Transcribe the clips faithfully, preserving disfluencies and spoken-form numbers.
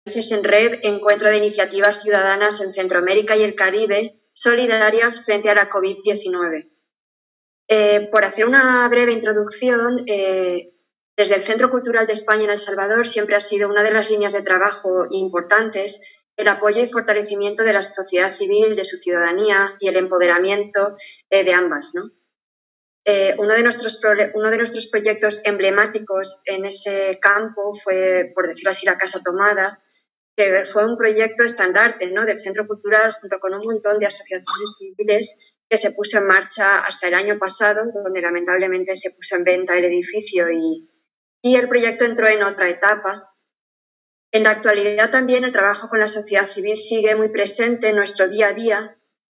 Raíces en Red, encuentro de iniciativas ciudadanas en Centroamérica y el Caribe solidarias frente a la COVID diecinueve. Eh, por hacer una breve introducción, eh, desde el Centro Cultural de España en El Salvador siempre ha sido una de las líneas de trabajo importantes el apoyo y fortalecimiento de la sociedad civil, de su ciudadanía y el empoderamiento eh, de ambas, ¿no? Eh, uno, de nuestros uno de nuestros proyectos emblemáticos en ese campo fue, por decirlo así, la Casa Tomada, que fue un proyecto estandarte, ¿no?, del Centro Cultural junto con un montón de asociaciones civiles que se puso en marcha hasta el año pasado, donde lamentablemente se puso en venta el edificio y, y el proyecto entró en otra etapa. En la actualidad también el trabajo con la sociedad civil sigue muy presente en nuestro día a día,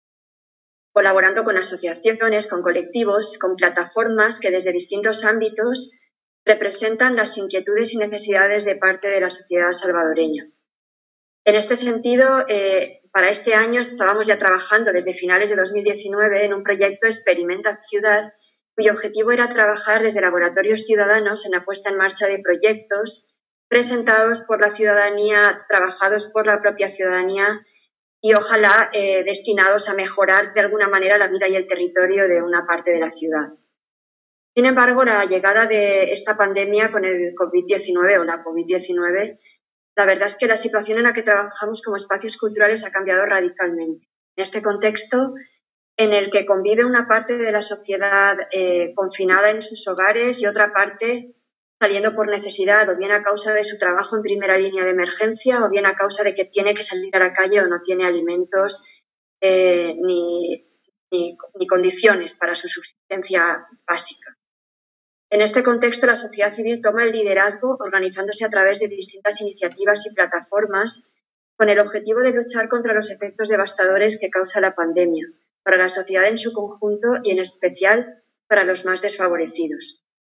colaborando con asociaciones, con colectivos, con plataformas que desde distintos ámbitos representan las inquietudes y necesidades de parte de la sociedad salvadoreña. En este sentido, eh, para este año estábamos ya trabajando desde finales de dos mil diecinueve en un proyecto Experimenta Ciudad, cuyo objetivo era trabajar desde laboratorios ciudadanos en la puesta en marcha de proyectos presentados por la ciudadanía, trabajados por la propia ciudadanía y ojalá eh, destinados a mejorar de alguna manera la vida y el territorio de una parte de la ciudad. Sin embargo, la llegada de esta pandemia con el COVID diecinueve o la COVID diecinueve, la verdad es que la situación en la que trabajamos como espacios culturales ha cambiado radicalmente. En este contexto, en el que convive una parte de la sociedad eh, confinada en sus hogares y otra parte saliendo por necesidad, o bien a causa de su trabajo en primera línea de emergencia, o bien a causa de que tiene que salir a la calle o no tiene alimentos eh, ni, ni, ni condiciones para su subsistencia básica. En este contexto, la sociedad civil toma el liderazgo organizándose a través de distintas iniciativas y plataformas con el objetivo de luchar contra los efectos devastadores que causa la pandemia, para la sociedad en su conjunto y en especial para los más desfavorecidos.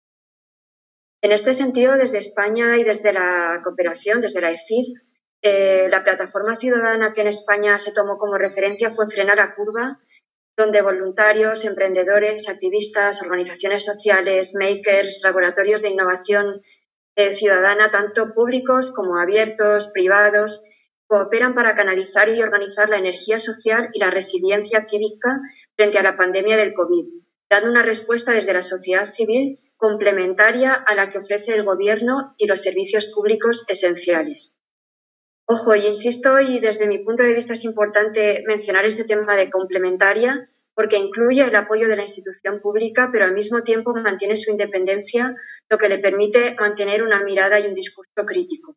En este sentido, desde España y desde la cooperación, desde la E C I D, eh, la plataforma ciudadana que en España se tomó como referencia fue Frena la Curva, donde voluntarios, emprendedores, activistas, organizaciones sociales, makers, laboratorios de innovación eh, ciudadana, tanto públicos como abiertos, privados, cooperan para canalizar y organizar la energía social y la resiliencia cívica frente a la pandemia del COVID, dando una respuesta desde la sociedad civil complementaria a la que ofrece el Gobierno y los servicios públicos esenciales. Ojo, y insisto, y desde mi punto de vista es importante mencionar este tema de complementaria porque incluye el apoyo de la institución pública, pero al mismo tiempo mantiene su independencia, lo que le permite mantener una mirada y un discurso crítico.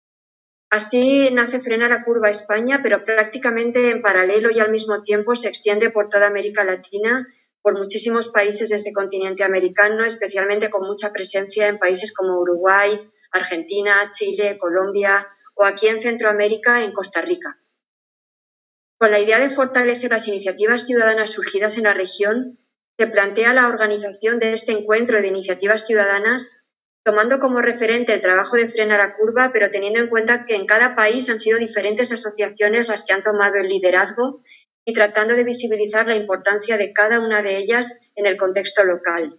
Así nace Frena la Curva España, pero prácticamente en paralelo y al mismo tiempo se extiende por toda América Latina, por muchísimos países de este continente americano, especialmente con mucha presencia en países como Uruguay, Argentina, Chile, Colombia o aquí en Centroamérica, en Costa Rica. Con la idea de fortalecer las iniciativas ciudadanas surgidas en la región, se plantea la organización de este encuentro de iniciativas ciudadanas, tomando como referente el trabajo de Frena la Curva, pero teniendo en cuenta que en cada país han sido diferentes asociaciones las que han tomado el liderazgo y tratando de visibilizar la importancia de cada una de ellas en el contexto local.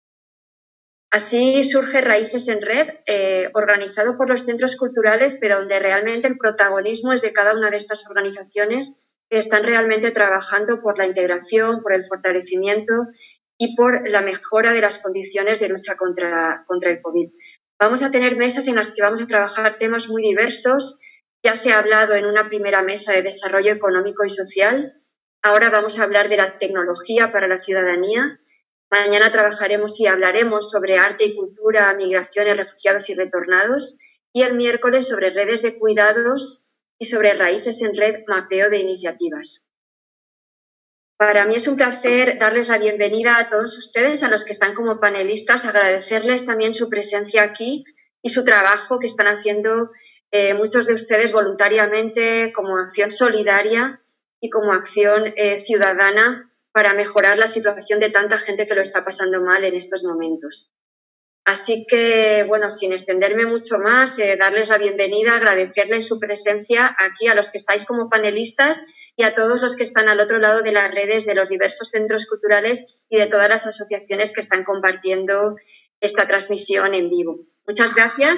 Así surge Raíces en Red, eh, organizado por los centros culturales, pero donde realmente el protagonismo es de cada una de estas organizaciones que están realmente trabajando por la integración, por el fortalecimiento y por la mejora de las condiciones de lucha contra, contra el COVID. Vamos a tener mesas en las que vamos a trabajar temas muy diversos. Ya se ha hablado en una primera mesa de desarrollo económico y social. Ahora vamos a hablar de la tecnología para la ciudadanía. Mañana trabajaremos y hablaremos sobre arte y cultura, migraciones, refugiados y retornados. Y el miércoles sobre redes de cuidados y sobre Raíces en Red, mapeo de iniciativas. Para mí es un placer darles la bienvenida a todos ustedes, a los que están como panelistas, agradecerles también su presencia aquí y su trabajo que están haciendo eh, muchos de ustedes voluntariamente como acción solidaria y como acción eh, ciudadana para mejorar la situación de tanta gente que lo está pasando mal en estos momentos. Así que, bueno, sin extenderme mucho más, eh, darles la bienvenida, agradecerles su presencia aquí a los que estáis como panelistas y a todos los que están al otro lado de las redes de los diversos centros culturales y de todas las asociaciones que están compartiendo esta transmisión en vivo. Muchas gracias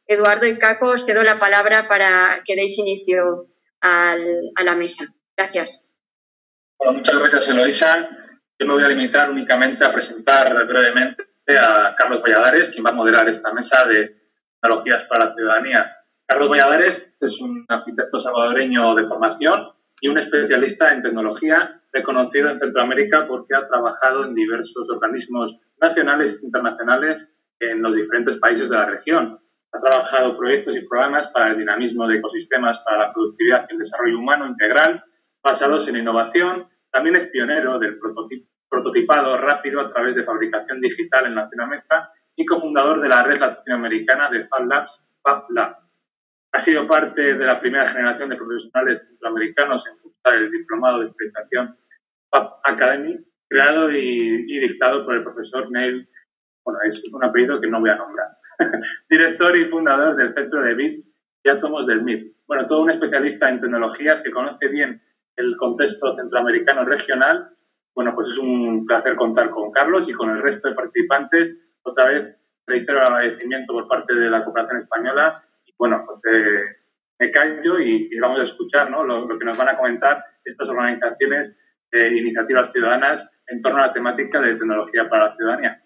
Eduardo y Caco, os cedo la palabra para que deis inicio al, a la mesa. Gracias. Bueno, muchas gracias, Eloisa. Yo me voy a limitar únicamente a presentar brevemente a Carlos Valladares, quien va a moderar esta mesa de tecnologías para la ciudadanía. Carlos Valladares es un arquitecto salvadoreño de formación y un especialista en tecnología reconocido en Centroamérica porque ha trabajado en diversos organismos nacionales e internacionales en los diferentes países de la región. Ha trabajado proyectos y programas para el dinamismo de ecosistemas para la productividad y el desarrollo humano integral basados en innovación. También es pionero del prototipado rápido a través de fabricación digital en Latinoamérica y cofundador de la red latinoamericana de Fab Labs, Fab Lab. Ha sido parte de la primera generación de profesionales centroamericanos en cursar el diplomado de especialización Fab Academy, creado y, y dictado por el profesor Neil, bueno, es un apellido que no voy a nombrar, director y fundador del Centro de Bits y Átomos del M I P. Bueno, todo un especialista en tecnologías que conoce bien el contexto centroamericano regional. Bueno, pues es un placer contar con Carlos y con el resto de participantes. Otra vez reitero el agradecimiento por parte de la cooperación española. Y bueno, pues eh, me callo y, y vamos a escuchar, ¿no?, lo, lo que nos van a comentar estas organizaciones de eh, iniciativas ciudadanas en torno a la temática de tecnología para la ciudadanía.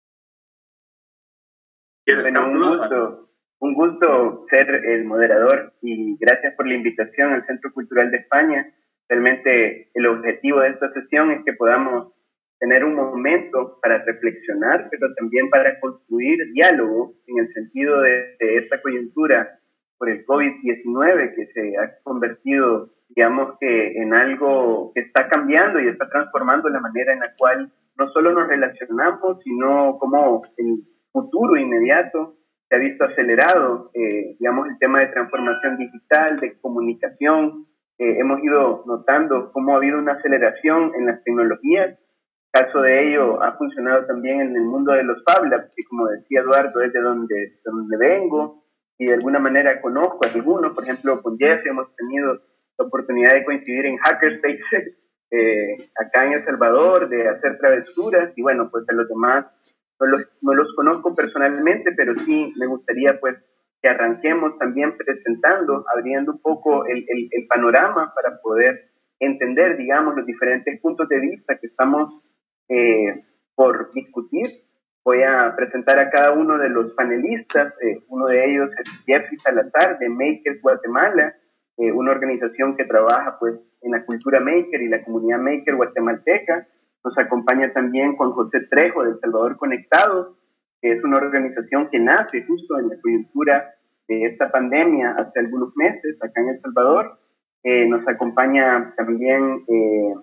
Bueno, un gusto, un gusto ser el moderador y gracias por la invitación al Centro Cultural de España. Realmente el objetivo de esta sesión es que podamos tener un momento para reflexionar, pero también para construir diálogo en el sentido de, de esta coyuntura por el COVID diecinueve que se ha convertido, digamos que en algo que está cambiando y está transformando la manera en la cual no solo nos relacionamos, sino como el futuro inmediato se ha visto acelerado, eh, digamos, el tema de transformación digital, de comunicación. Eh, hemos ido notando cómo ha habido una aceleración en las tecnologías. Caso de ello ha funcionado también en el mundo de los Fab Labs, que como decía Eduardo, es de donde, de donde vengo y de alguna manera conozco a algunos. Por ejemplo, con Jeff hemos tenido la oportunidad de coincidir en Hackerspace eh, acá en El Salvador, de hacer travesuras y bueno, pues a los demás no los, no los conozco personalmente, pero sí me gustaría pues que arranquemos también presentando, abriendo un poco el, el, el panorama para poder entender, digamos, los diferentes puntos de vista que estamos eh, por discutir. Voy a presentar a cada uno de los panelistas. Eh, uno de ellos es Jeffrey Salazar, de Makers Guatemala, eh, una organización que trabaja pues en la cultura maker y la comunidad maker guatemalteca. Nos acompaña también Juan José Trejo, de El Salvador Conectados, que es una organización que nace justo en la coyuntura de esta pandemia hace algunos meses acá en El Salvador. Eh, nos acompaña también eh,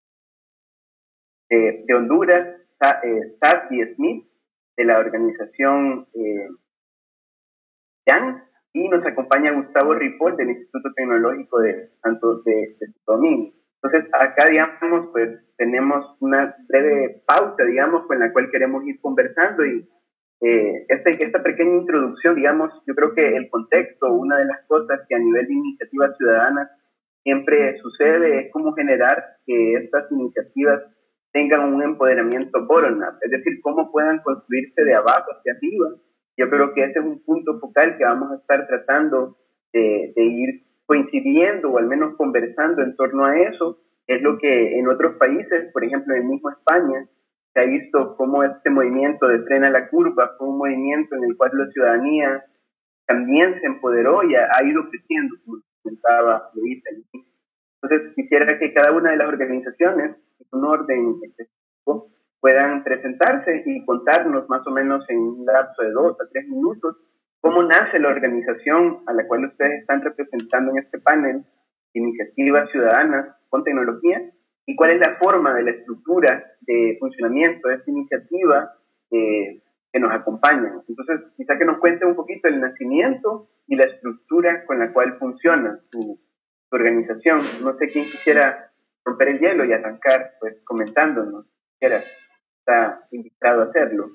eh, de Honduras, Sa eh, Sassy Smith, de la organización eh, YAN, y nos acompaña Gustavo Ripoll, del Instituto Tecnológico de Santo de, de Domingo. Entonces, acá, digamos, pues tenemos una breve pauta, digamos, con la cual queremos ir conversando y eh, este, esta pequeña introducción, digamos, yo creo que el contexto, una de las cosas que a nivel de iniciativas ciudadanas siempre sucede es cómo generar que estas iniciativas tengan un empoderamiento bottom-up, es decir, cómo puedan construirse de abajo hacia arriba. Yo creo que ese es un punto focal que vamos a estar tratando de, de ir coincidiendo o al menos conversando en torno a eso. Es lo que en otros países, por ejemplo en el mismo España, se ha visto cómo este movimiento de frena la curva fue un movimiento en el cual la ciudadanía también se empoderó y ha, ha ido creciendo, como comentaba Luis. Entonces quisiera que cada una de las organizaciones, en un orden específico, puedan presentarse y contarnos más o menos en un lapso de dos a tres minutos cómo nace la organización a la cual ustedes están representando en este panel, Iniciativas Ciudadanas con Tecnología, y cuál es la forma de la estructura de funcionamiento de esta iniciativa eh, que nos acompaña. Entonces, quizá que nos cuente un poquito el nacimiento y la estructura con la cual funciona su, su organización. No sé quién quisiera romper el hielo y arrancar pues comentándonos. Quisiera, está invitado a hacerlo.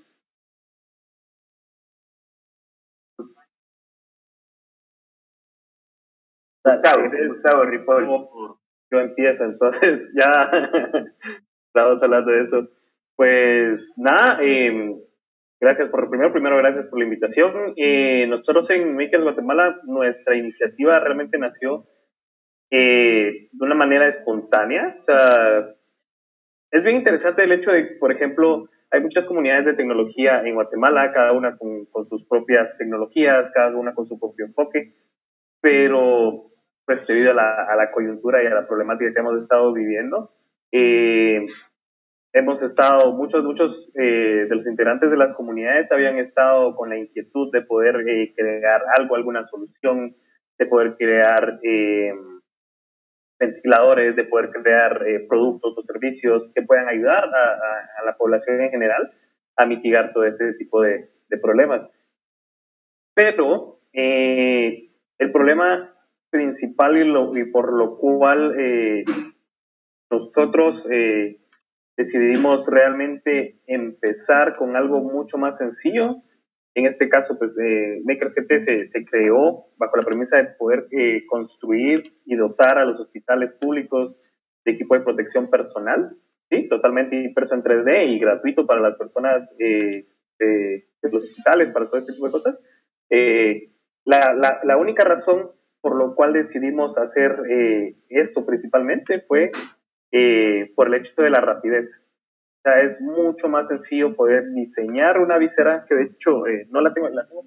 Gustavo, Gustavo Ripoll. Yo empiezo, entonces ya estamos hablando de eso. Pues nada, eh, Gracias por, primero, primero, gracias por la invitación. Eh, nosotros en Makers Guatemala, nuestra iniciativa realmente nació eh, de una manera espontánea. O sea, es bien interesante el hecho de, por ejemplo, hay muchas comunidades de tecnología en Guatemala, cada una con, con sus propias tecnologías, cada una con su propio enfoque, pero pues debido a la, a la coyuntura y a la problemática que hemos estado viviendo, eh, hemos estado, muchos, muchos eh, de los integrantes de las comunidades habían estado con la inquietud de poder eh, crear algo, alguna solución, de poder crear eh, ventiladores, de poder crear eh, productos o servicios que puedan ayudar a, a, a, la población en general a mitigar todo este tipo de, de problemas. Pero eh, el problema principal y, lo, y por lo cual eh, nosotros eh, decidimos realmente empezar con algo mucho más sencillo. En este caso, pues, eh, MakersGT se, se creó bajo la premisa de poder eh, construir y dotar a los hospitales públicos de equipo de protección personal, ¿sí? Totalmente impreso en tres D y gratuito para las personas eh, de, de los hospitales, para todo este tipo de cosas. Eh, la, la, la única razón por lo cual decidimos hacer eh, esto principalmente fue eh, por el hecho de la rapidez. O sea, es mucho más sencillo poder diseñar una visera, que de hecho eh, no la tengo, la tengo,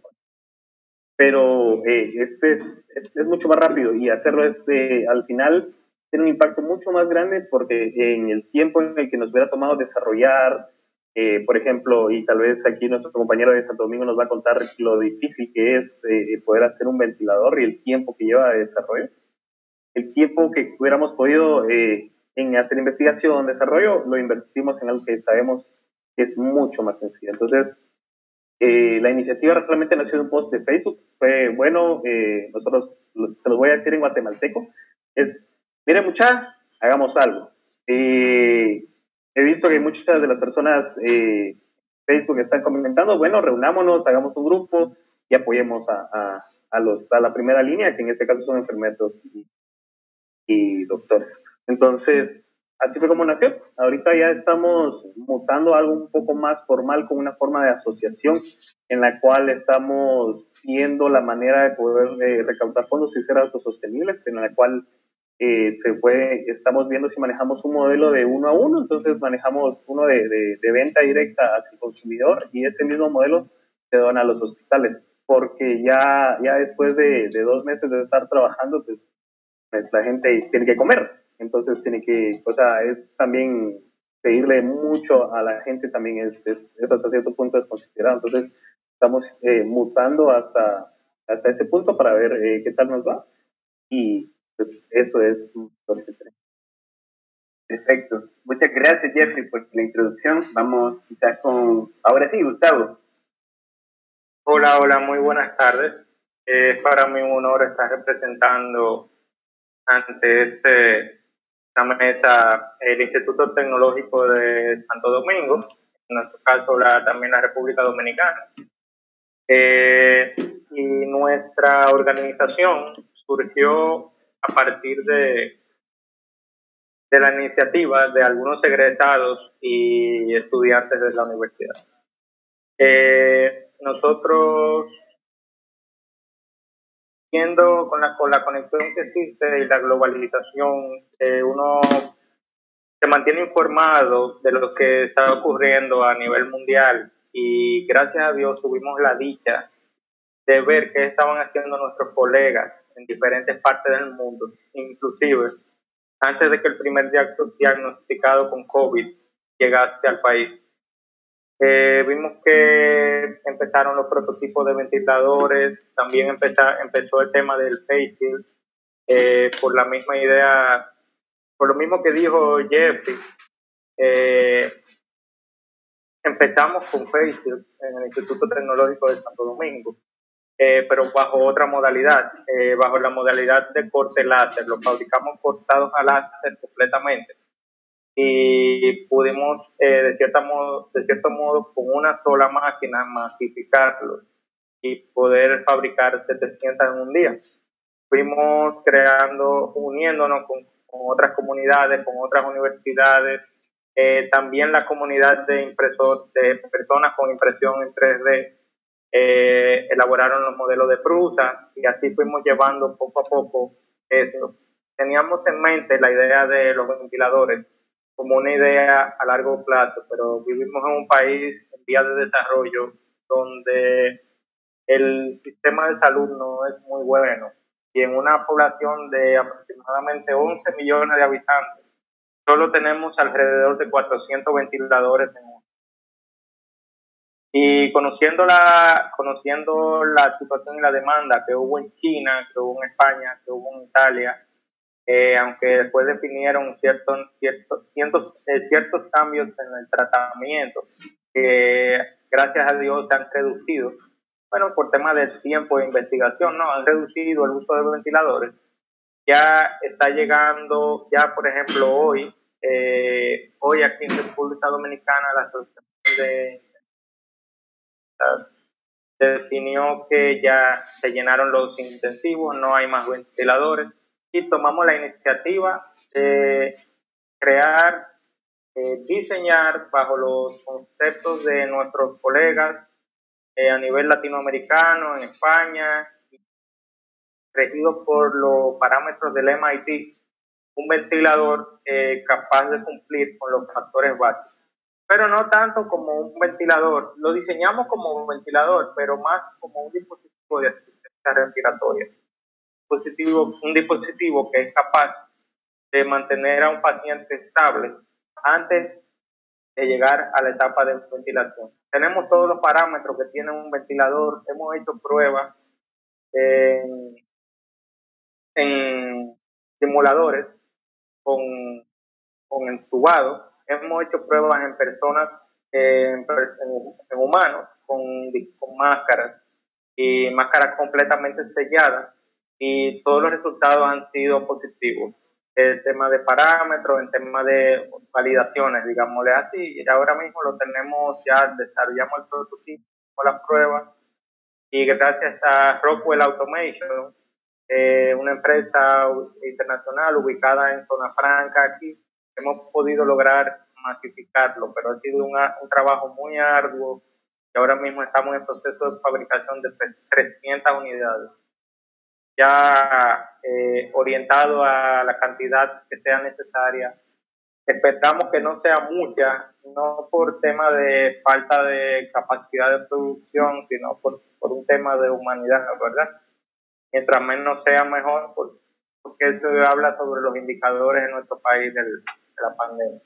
pero eh, es, es, es, es mucho más rápido y hacerlo es, eh, al final, tiene un impacto mucho más grande porque en el tiempo en el que nos hubiera tomado desarrollar, eh, por ejemplo, y tal vez aquí nuestro compañero de Santo Domingo nos va a contar lo difícil que es eh, poder hacer un ventilador y el tiempo que lleva de desarrollo, el tiempo que hubiéramos podido eh, en hacer investigación, desarrollo, lo invertimos en algo que sabemos que es mucho más sencillo. Entonces, eh, la iniciativa realmente nació de un post de Facebook. Fue bueno, eh, nosotros se los voy a decir en guatemalteco, es, miren mucha, hagamos algo. Eh, he visto que muchas de las personas eh, Facebook están comentando, bueno, reunámonos, hagamos un grupo y apoyemos a, a, a, los, a la primera línea, que en este caso son enfermeros y, y doctores. Entonces, así fue como nació. Ahorita ya estamos mutando algo un poco más formal con una forma de asociación en la cual estamos viendo la manera de poder eh, recaudar fondos y ser autosostenibles, en la cual eh, se puede, estamos viendo si manejamos un modelo de uno a uno, entonces manejamos uno de, de, de venta directa hacia el consumidor y ese mismo modelo se dona a los hospitales, porque ya, ya después de, de dos meses de estar trabajando, pues, pues la gente tiene que comer. Entonces tiene que, o sea, es también pedirle mucho a la gente también es, es, es hasta cierto punto desconsiderado. Entonces estamos eh, mutando hasta, hasta ese punto para ver eh, qué tal nos va. Y pues eso es lo que tenemos. Perfecto. Muchas gracias, Jeffrey, por la introducción. Vamos quizás con, ahora sí, Gustavo. Hola, hola, muy buenas tardes. Es para mí un honor estar representando ante este la mesa el Instituto Tecnológico de Santo Domingo, en nuestro caso la, también la República Dominicana. Eh, y nuestra organización surgió a partir de, de la iniciativa de algunos egresados y estudiantes de la universidad. Eh, nosotros, viendo con la, con la conexión que existe y la globalización, eh, uno se mantiene informado de lo que está ocurriendo a nivel mundial y gracias a Dios tuvimos la dicha de ver qué estaban haciendo nuestros colegas en diferentes partes del mundo, inclusive antes de que el primer diagnosticado con COVID llegase al país. Eh, vimos que empezaron los prototipos de ventiladores, también empezó, empezó el tema del face shield, eh, por la misma idea, por lo mismo que dijo Jeffrey, eh, empezamos con face shield en el Instituto Tecnológico de Santo Domingo, eh, pero bajo otra modalidad, eh, bajo la modalidad de corte láser, lo fabricamos cortados a láser completamente. Y pudimos, eh, de, cierta modo, de cierto modo, con una sola máquina masificarlos y poder fabricar setecientos en un día. Fuimos creando, uniéndonos con, con otras comunidades, con otras universidades, Eh, también la comunidad de, impresor, de personas con impresión en tres D eh, elaboraron los modelos de Prusa y así fuimos llevando poco a poco eso. Teníamos en mente la idea de los ventiladores como una idea a largo plazo, pero vivimos en un país en vías de desarrollo donde el sistema de salud no es muy bueno y en una población de aproximadamente once millones de habitantes solo tenemos alrededor de cuatrocientos ventiladores en uso. Y conociendo la, conociendo la situación y la demanda que hubo en China, que hubo en España, que hubo en Italia, eh, aunque después definieron ciertos, ciertos, ciertos, eh, ciertos cambios en el tratamiento, que gracias a Dios se han reducido, bueno, por temas de tiempo de investigación, ¿no? Han reducido el uso de ventiladores. Ya está llegando, ya por ejemplo hoy, eh, hoy aquí en República Dominicana la Asociación de definió que ya se llenaron los intensivos, no hay más ventiladores y tomamos la iniciativa de crear, eh, diseñar bajo los conceptos de nuestros colegas eh, a nivel latinoamericano, en España, regidos por los parámetros del M I T, un ventilador eh, capaz de cumplir con los factores básicos. Pero no tanto como un ventilador. Lo diseñamos como un ventilador, pero más como un dispositivo de asistencia respiratoria. Un dispositivo, un dispositivo que es capaz de mantener a un paciente estable antes de llegar a la etapa de ventilación. Tenemos todos los parámetros que tiene un ventilador. Hemos hecho pruebas en, en simuladores con, con entubados. Hemos hecho pruebas en personas, eh, en, en, en humanos, con, con máscaras y máscaras completamente selladas y todos los resultados han sido positivos. El tema de parámetros, el tema de validaciones, digámosle así, y ahora mismo lo tenemos, ya desarrollamos el prototipo, las pruebas y gracias a Rockwell Automation, eh, una empresa internacional ubicada en Zona Franca aquí, hemos podido lograr masificarlo, pero ha sido una, un trabajo muy arduo y ahora mismo estamos en proceso de fabricación de trescientas unidades, ya eh, orientado a la cantidad que sea necesaria. Esperamos que no sea mucha, no por tema de falta de capacidad de producción, sino por, por un tema de humanidad, ¿verdad? Mientras menos sea mejor, porque eso habla sobre los indicadores en nuestro país del, de la pandemia.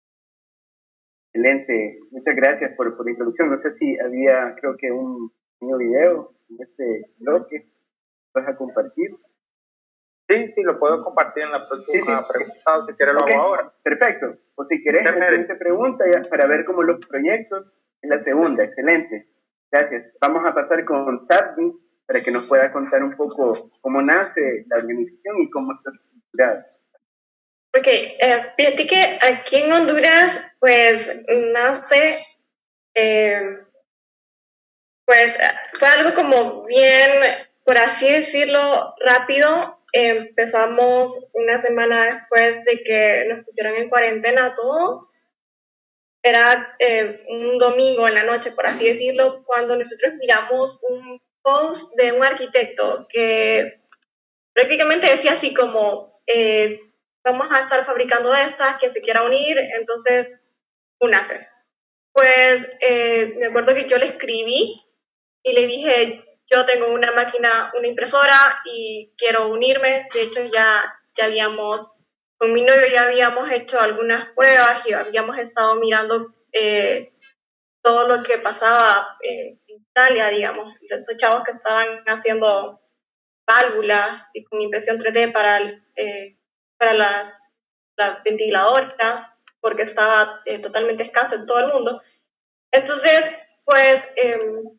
Excelente, muchas gracias por, por la introducción. No sé si había, creo que un pequeño video en este bloque, ¿vas a compartir? Sí, sí, lo puedo compartir en la próxima sí, sí. pregunta, o si quieres lo okay. hago ahora. Perfecto, o si quieres, la siguiente pregunta ya, para ver cómo los proyectos en la segunda, excelente. Gracias. Vamos a pasar con Sadni para que nos pueda contar un poco cómo nace la organización y cómo está estructurada. Ok, eh, fíjate que aquí en Honduras, pues, nace, eh, pues, fue algo como bien, por así decirlo, rápido. Eh, empezamos una semana después de que nos pusieron en cuarentena a todos. Era eh, un domingo en la noche, por así decirlo, cuando nosotros miramos un post de un arquitecto que prácticamente decía así como... Eh, vamos a estar fabricando estas, quien se quiera unir, entonces, únase. Pues eh, me acuerdo que yo le escribí y le dije, yo tengo una máquina, una impresora y quiero unirme. De hecho, ya, ya habíamos, con mi novio ya habíamos hecho algunas pruebas y habíamos estado mirando eh, todo lo que pasaba en Italia, digamos, estos chavos que estaban haciendo válvulas y con impresión tres D para el, eh, para las, las ventiladoras, porque estaba eh, totalmente escaso en todo el mundo. Entonces, pues, eh,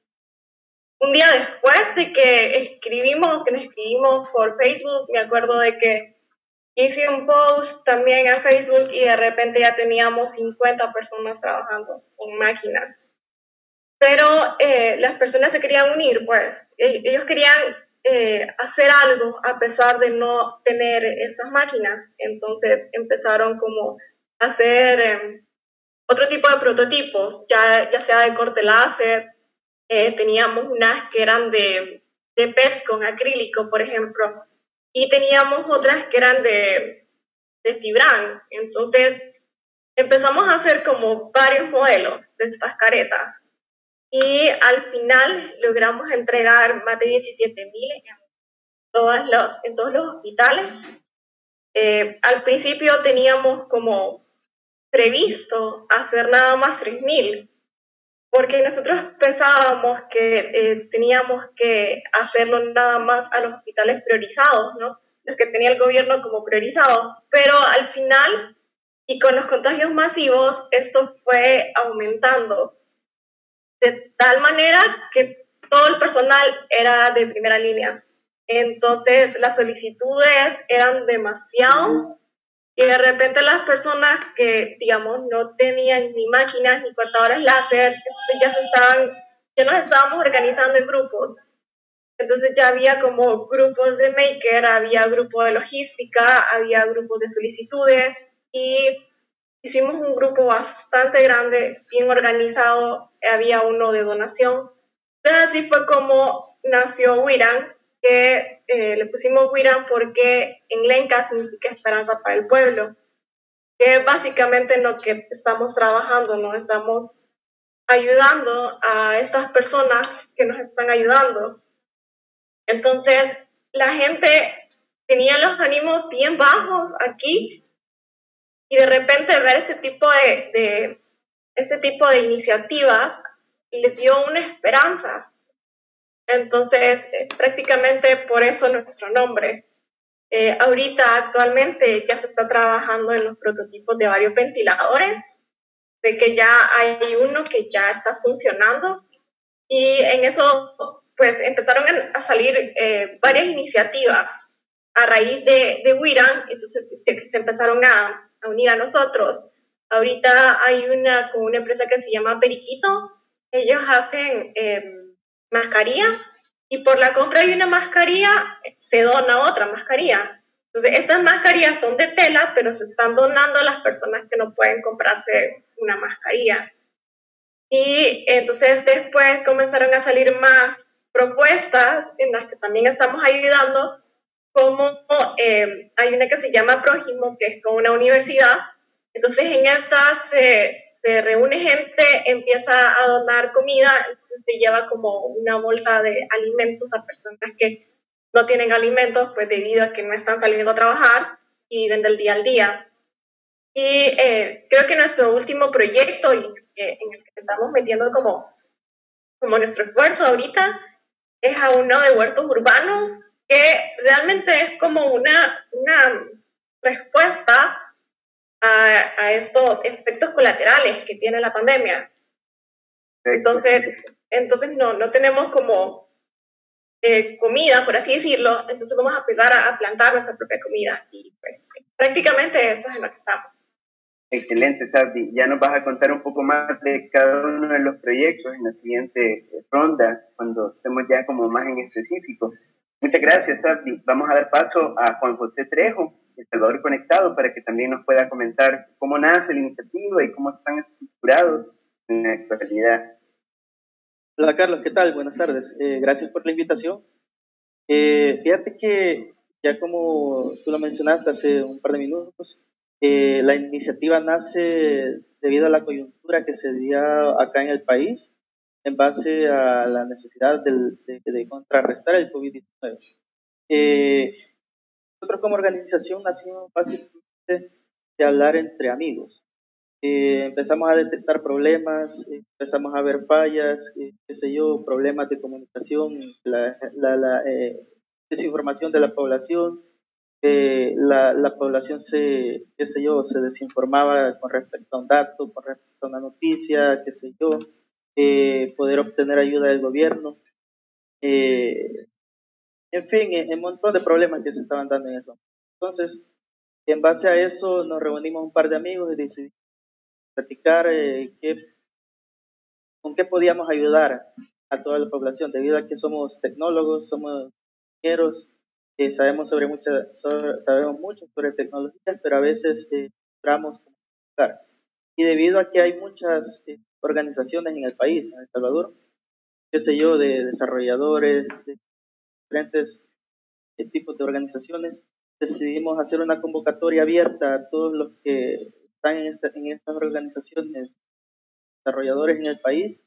un día después de que escribimos, que nos escribimos por Facebook, me acuerdo de que hice un post también en Facebook y de repente ya teníamos cincuenta personas trabajando con máquinas. Pero eh, las personas se querían unir, pues, ellos querían Eh, hacer algo a pesar de no tener esas máquinas. Entonces empezaron como a hacer eh, otro tipo de prototipos, ya, ya sea de corte láser, eh, teníamos unas que eran de, de P E T con acrílico, por ejemplo, y teníamos otras que eran de, de Fibran. Entonces empezamos a hacer como varios modelos de estas caretas y al final logramos entregar más de diecisiete mil en, todas los, en todos los hospitales. Eh, al principio teníamos como previsto hacer nada más tres mil, porque nosotros pensábamos que eh, teníamos que hacerlo nada más a los hospitales priorizados, ¿no? Los que tenía el gobierno como priorizados, pero al final, y con los contagios masivos, esto fue aumentando de tal manera que todo el personal era de primera línea. Entonces, las solicitudes eran demasiado y de repente las personas que, digamos, no tenían ni máquinas ni cortadores láser, entonces ya se estaban, ya nos estábamos organizando en grupos. Entonces ya había como grupos de maker, había grupo de logística, había grupos de solicitudes y hicimos un grupo bastante grande, bien organizado, había uno de donación. Entonces así fue como nació WIRAN, que eh, le pusimos WIRAN porque en Lenca significa esperanza para el pueblo, que es básicamente en lo que estamos trabajando, ¿no? Estamos ayudando a estas personas que nos están ayudando. Entonces, la gente tenía los ánimos bien bajos aquí y de repente ver este tipo de, de, este tipo de iniciativas les dio una esperanza. Entonces, eh, prácticamente por eso nuestro nombre. Eh, ahorita, actualmente, ya se está trabajando en los prototipos de varios ventiladores, de que ya hay uno que ya está funcionando y en eso, pues, empezaron a salir eh, varias iniciativas a raíz de, de WIRAN, entonces se, se empezaron a, a unir a nosotros. Ahorita hay una con una empresa que se llama Periquitos, ellos hacen eh, mascarillas y por la compra de una mascarilla se dona otra mascarilla. Entonces, estas mascarillas son de tela, pero se están donando a las personas que no pueden comprarse una mascarilla. Y entonces después comenzaron a salir más propuestas en las que también estamos ayudando, como eh, hay una que se llama Prójimo, que es con una universidad. Entonces en esta se, se reúne gente, empieza a donar comida, entonces se lleva como una bolsa de alimentos a personas que no tienen alimentos, pues debido a que no están saliendo a trabajar y viven del día al día. Y eh, creo que nuestro último proyecto en el que, en el que estamos metiendo como, como nuestro esfuerzo ahorita es a uno de huertos urbanos, que realmente es como una, una respuesta a, a estos efectos colaterales que tiene la pandemia. Entonces, entonces no, no tenemos como eh, comida, por así decirlo, entonces vamos a empezar a, a plantar nuestra propia comida y pues prácticamente eso es en lo que estamos. Excelente, Sabdi. Ya nos vas a contar un poco más de cada uno de los proyectos en la siguiente ronda, cuando estemos ya como más en específico. Muchas gracias, Sabdi. Vamos a dar paso a Juan José Trejo, El Salvador Conectado, para que también nos pueda comentar cómo nace la iniciativa y cómo están estructurados en la actualidad. Hola, Carlos, ¿qué tal? Buenas tardes. Eh, gracias por la invitación. Eh, fíjate que ya como tú lo mencionaste hace un par de minutos, Eh, la iniciativa nace debido a la coyuntura que se dio acá en el país en base a la necesidad del, de, de contrarrestar el COVID diecinueve. Eh, nosotros como organización nacimos básicamente de hablar entre amigos. Eh, empezamos a detectar problemas, eh, empezamos a ver fallas, eh, qué sé yo, problemas de comunicación, la, la, la eh, desinformación de la población. Eh, la, la población se, qué sé yo, se desinformaba con respecto a un dato, con respecto a una noticia, qué sé yo, eh, poder obtener ayuda del gobierno, eh, en fin, en un montón de problemas que se estaban dando en eso. Entonces, en base a eso nos reunimos un par de amigos y decidimos platicar eh, qué, con qué podíamos ayudar a toda la población, debido a que somos tecnólogos, somos ingenieros, Eh, sabemos sobre mucha, sobre, sabemos mucho sobre tecnología, pero a veces eh, entramos como Y debido a que hay muchas eh, organizaciones en el país, en El Salvador, qué sé yo, de desarrolladores, de diferentes eh, tipos de organizaciones, decidimos hacer una convocatoria abierta a todos los que están en, esta, en estas organizaciones, desarrolladores en el país.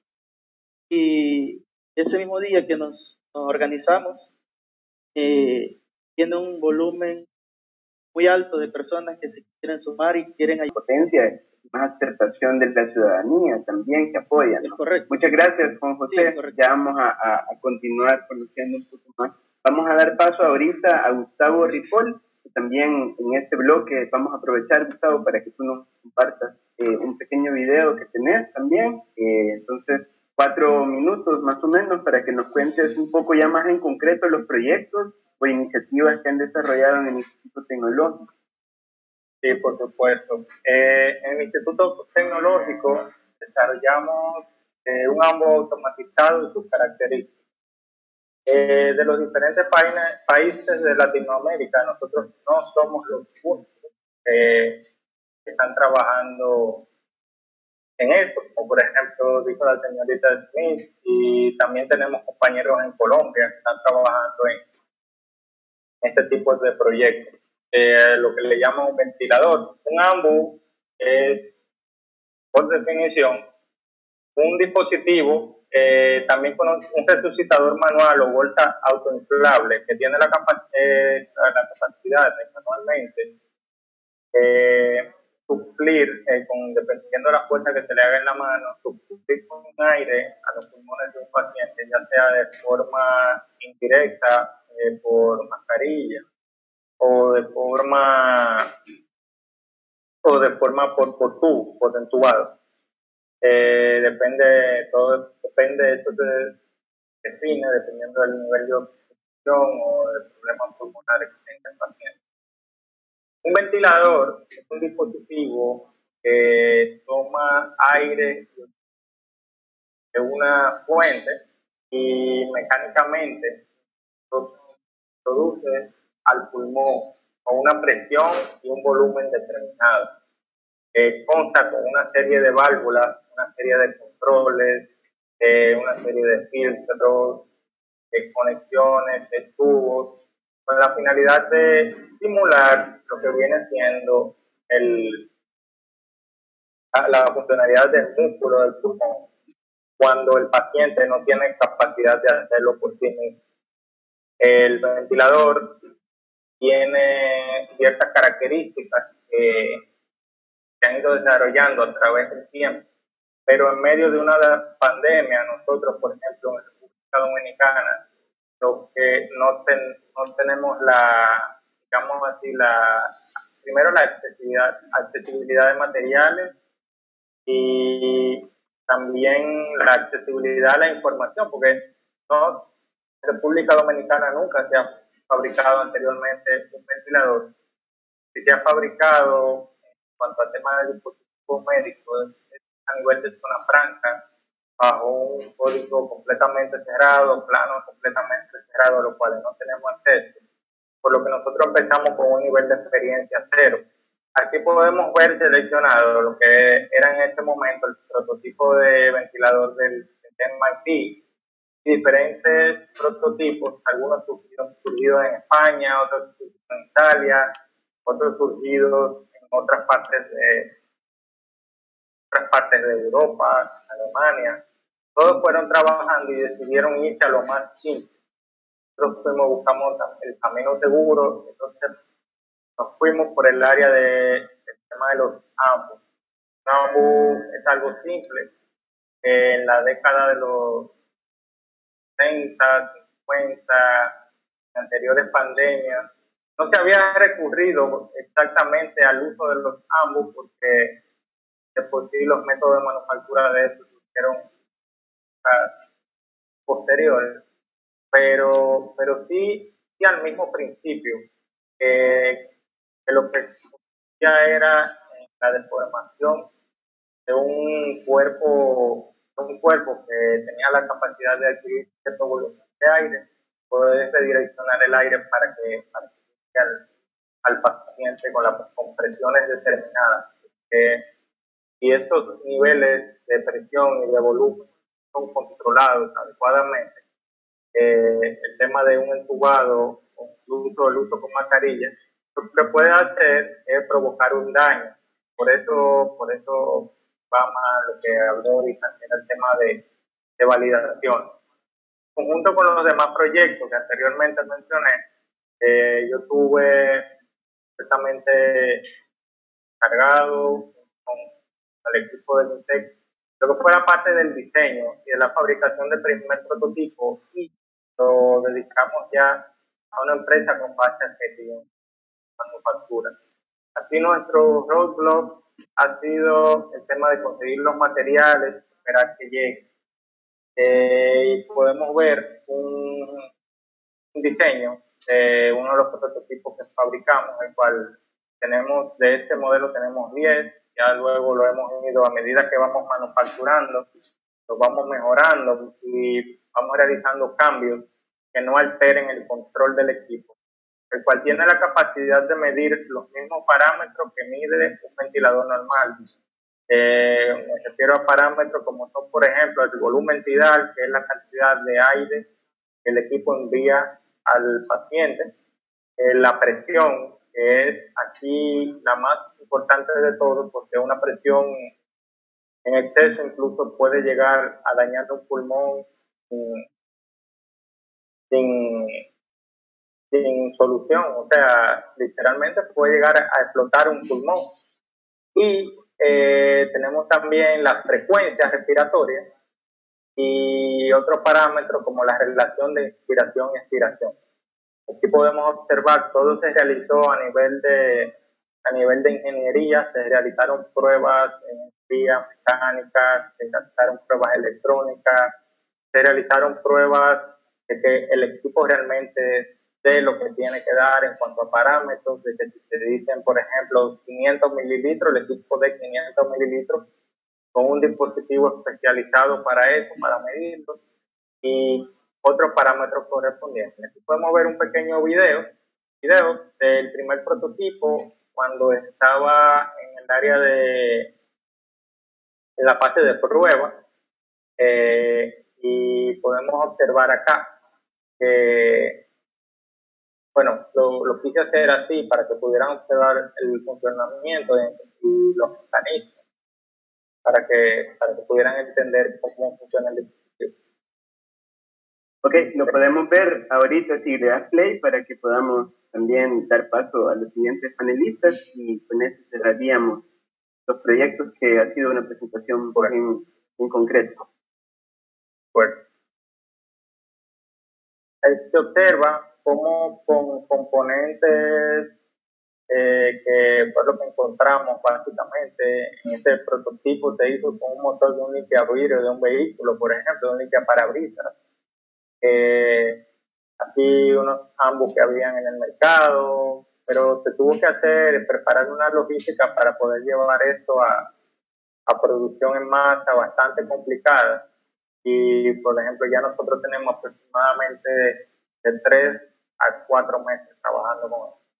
Y ese mismo día que nos, nos organizamos, eh, tiene un volumen muy alto de personas que se quieren sumar y quieren ayudar. Potencia y más aceptación de la ciudadanía también que apoyan, ¿no? Es correcto. Muchas gracias, Juan José. Sí, ya vamos a, a, a continuar conociendo un poco más. Vamos a dar paso ahorita a Gustavo Ripoll, que también en este bloque vamos a aprovechar, Gustavo, para que tú nos compartas eh, un pequeño video que tenés también. Eh, entonces, cuatro minutos más o menos para que nos cuentes un poco ya más en concreto los proyectos o iniciativas que han desarrollado en el Instituto Tecnológico. Sí, por supuesto. Eh, en el Instituto Tecnológico desarrollamos eh, un ambo automatizado y sus características. Eh, de los diferentes países, países de Latinoamérica, nosotros no somos los únicos eh, que están trabajando en eso, como por ejemplo dijo la señorita Smith, y también tenemos compañeros en Colombia que están trabajando en este tipo de proyectos. Eh, lo que le llaman un ventilador. Un AMBU es, por definición, un dispositivo, eh, también con un resucitador manual o bolsa autoinflable que tiene la, capa eh, la capacidad de manualmente eh, suplir, eh, con, dependiendo de la fuerza que se le haga en la mano, suplir con aire a los pulmones de un paciente, ya sea de forma indirecta, eh, por mascarilla, o de forma o de forma por, por tubo, por entubado. Eh, depende, todo depende, eso se define dependiendo del nivel de obstrucción o de problemas pulmonares que tenga el paciente. Un ventilador es un dispositivo que toma aire de una fuente y mecánicamente produce al pulmón con una presión y un volumen determinado. Eh, consta con una serie de válvulas, una serie de controles, eh, una serie de filtros, de conexiones, de tubos, con la finalidad de simular lo que viene siendo el, la funcionalidad del músculo del pulmón cuando el paciente no tiene capacidad de hacerlo por sí mismo. El ventilador tiene ciertas características que se han ido desarrollando a través del tiempo, pero en medio de una pandemia, nosotros, por ejemplo, en República Dominicana, lo que no, ten, no tenemos la, digamos así, la, primero la accesibilidad, accesibilidad de materiales y también la accesibilidad a la información, porque no, en República Dominicana nunca se ha fabricado anteriormente un ventilador. Si se ha fabricado en cuanto a temas de dispositivos médicos a nivel de zona franca, bajo un código completamente cerrado, plano completamente cerrado, a los cuales no tenemos acceso, por lo que nosotros empezamos con un nivel de experiencia cero. Aquí podemos ver seleccionado lo que era en este momento el prototipo de ventilador del, del M I T, diferentes prototipos, algunos surgidos, surgidos en España, otros surgidos en Italia, otros surgidos en otras partes de otras partes de Europa, Alemania. Todos fueron trabajando y decidieron irse a lo más simple. Nosotros fuimos, buscamos el camino seguro, entonces nos fuimos por el área de, del tema de los AMBUs. Un AMBU es algo simple. En la década de los treinta, cincuenta, en anteriores pandemias, no se había recurrido exactamente al uso de los AMBUs porque de por sí los métodos de manufactura de estos surgieron posteriores, pero, pero sí, sí al mismo principio, eh, que lo que ya era la deformación de un cuerpo, de un cuerpo que tenía la capacidad de adquirir cierto volumen de aire, poder redireccionar el aire para que, para que llegue al, al paciente con las compresiones determinadas. Eh, y estos niveles de presión y de volumen son controlados adecuadamente, eh, el tema de un entubado o incluso el uso con mascarilla, lo que puede hacer es provocar un daño. Por eso, por eso va más lo que hablé ahorita, que era el tema de, de validación. Conjunto con los demás proyectos que anteriormente mencioné, eh, yo tuve perfectamente cargado con el equipo del INTEC, lo que fue la parte del diseño y de la fabricación del primer prototipo, y lo dedicamos ya a una empresa con base en manufactura. Así nuestro roadblock ha sido el tema de conseguir los materiales, esperar que lleguen. Eh, podemos ver un, un diseño de uno de los prototipos que fabricamos, el cual tenemos, de este modelo tenemos diez, ya luego lo hemos ido a medida que vamos manufacturando, lo vamos mejorando y vamos realizando cambios que no alteren el control del equipo, el cual tiene la capacidad de medir los mismos parámetros que mide un ventilador normal. Eh, me refiero a parámetros como son, por ejemplo, el volumen tidal, que es la cantidad de aire que el equipo envía al paciente, eh, la presión, que es aquí la más importante de todo, porque una presión en exceso incluso puede llegar a dañar un pulmón sin, sin, sin solución, o sea, literalmente puede llegar a explotar un pulmón. Y eh, tenemos también las frecuencias respiratorias y otros parámetros como la relación de inspiración y expiración. Aquí podemos observar, todo se realizó a nivel de, a nivel de ingeniería, se realizaron pruebas en energía mecánica, se realizaron pruebas electrónicas, se realizaron pruebas de que el equipo realmente de lo que tiene que dar en cuanto a parámetros, de que si te dicen, por ejemplo, quinientos mililitros, el equipo de quinientos mililitros, con un dispositivo especializado para eso, para medirlo, y otros parámetros correspondientes. Aquí podemos ver un pequeño video, video del primer prototipo cuando estaba en el área de en la fase de prueba, eh, y podemos observar acá que bueno, lo, lo quise hacer así para que pudieran observar el funcionamiento y los mecanismos, para que, para que pudieran entender cómo funciona el dispositivo. Ok, lo podemos ver ahorita si le das play para que podamos también dar paso a los siguientes panelistas y con eso cerraríamos los proyectos que ha sido una presentación por en, en concreto. Bueno, ahí se observa cómo con componentes eh, que fue lo que encontramos básicamente en este prototipo, se hizo con un motor de un limpiavidrio de un vehículo, por ejemplo, de un limpiaparabrisas. Eh, aquí unos ambos que habían en el mercado, pero se tuvo que hacer, preparar una logística para poder llevar esto a, a producción en masa bastante complicada. Y, por ejemplo, ya nosotros tenemos aproximadamente de, de tres a cuatro meses trabajando con esto.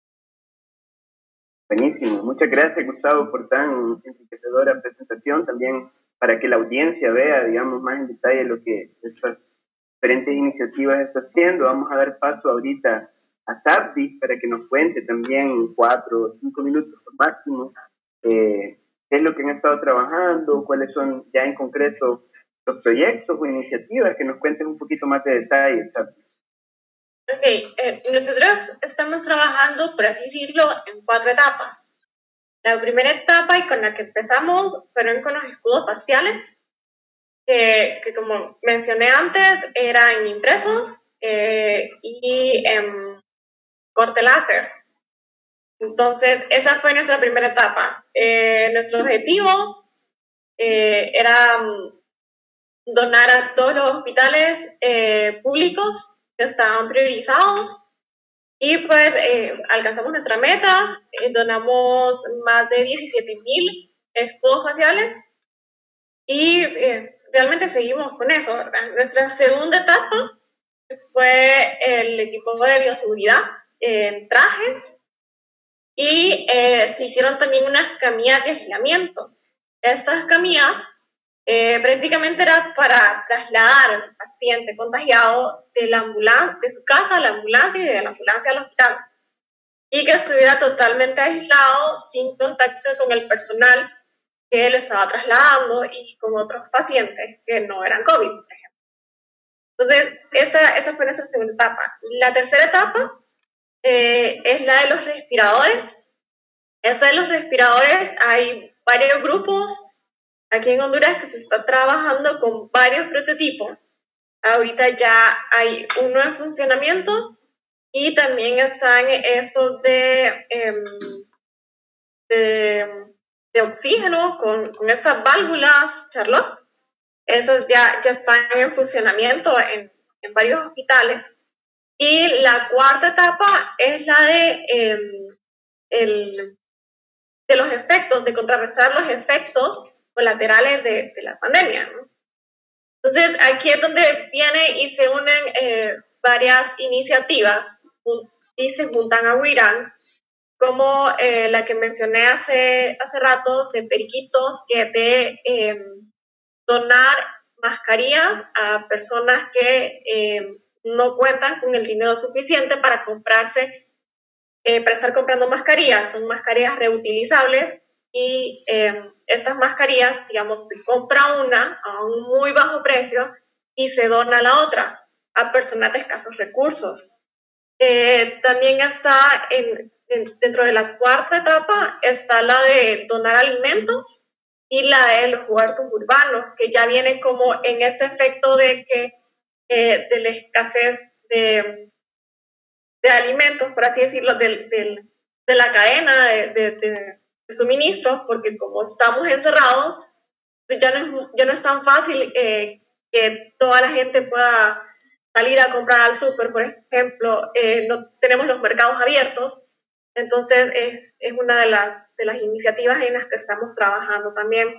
Buenísimo. Muchas gracias, Gustavo, por tan enriquecedora presentación. También para que la audiencia vea, digamos, más en detalle lo que estas diferentes iniciativas está haciendo. Vamos a dar paso ahorita a Sabdi para que nos cuente también cuatro o cinco minutos máximo eh, qué es lo que han estado trabajando, cuáles son ya en concreto los proyectos o iniciativas, que nos cuenten un poquito más de detalle, Sabdi. Ok, eh, nosotros estamos trabajando, por así decirlo, en cuatro etapas. La primera etapa y con la que empezamos fueron con los escudos faciales, que, que como mencioné antes, eran impresos eh, y en corte láser. Entonces, esa fue nuestra primera etapa. Eh, nuestro objetivo eh, era donar a todos los hospitales eh, públicos que estaban priorizados y pues eh, alcanzamos nuestra meta, eh, donamos más de diecisiete mil escudos faciales y eh, realmente seguimos con eso, ¿verdad? Nuestra segunda etapa fue el equipo de bioseguridad en trajes y eh, se hicieron también unas camillas de aislamiento. estas camillas eh, prácticamente era para trasladar al paciente contagiado de, la ambulancia, de su casa a la ambulancia y de la ambulancia al hospital, y que estuviera totalmente aislado, sin contacto con el personal que él estaba trasladando y con otros pacientes que no eran COVID, por ejemplo. Entonces, esa, esa fue nuestra segunda etapa. La tercera etapa eh, es la de los respiradores. Esa de los respiradores, hay varios grupos aquí en Honduras que se está trabajando con varios prototipos. Ahorita ya hay uno en funcionamiento y también están estos de, eh, de, de oxígeno con, con estas válvulas Charlotte. Esas ya, ya están en funcionamiento en, en varios hospitales. Y la cuarta etapa es la de, eh, el, de los efectos, de contrarrestar los efectos colaterales de, de la pandemia, ¿no? Entonces, aquí es donde viene y se unen eh, varias iniciativas y se juntan a WIRAN, como eh, la que mencioné hace, hace rato de Periquitos, que de eh, donar mascarillas a personas que eh, no cuentan con el dinero suficiente para comprarse, eh, para estar comprando mascarillas. Son mascarillas reutilizables y eh, estas mascarillas, digamos, se compra una a un muy bajo precio y se dona la otra a personas de escasos recursos. Eh, también está en, en, dentro de la cuarta etapa está la de donar alimentos y la de los huertos urbanos, que ya viene como en este efecto de que eh, de la escasez de, de alimentos, por así decirlo, de, de, de la cadena de, de, de, de suministros, porque como estamos encerrados, ya no es, ya no es tan fácil eh, que toda la gente pueda salir a comprar al súper, por ejemplo. Eh, no tenemos los mercados abiertos, entonces es, es una de las, de las iniciativas en las que estamos trabajando también.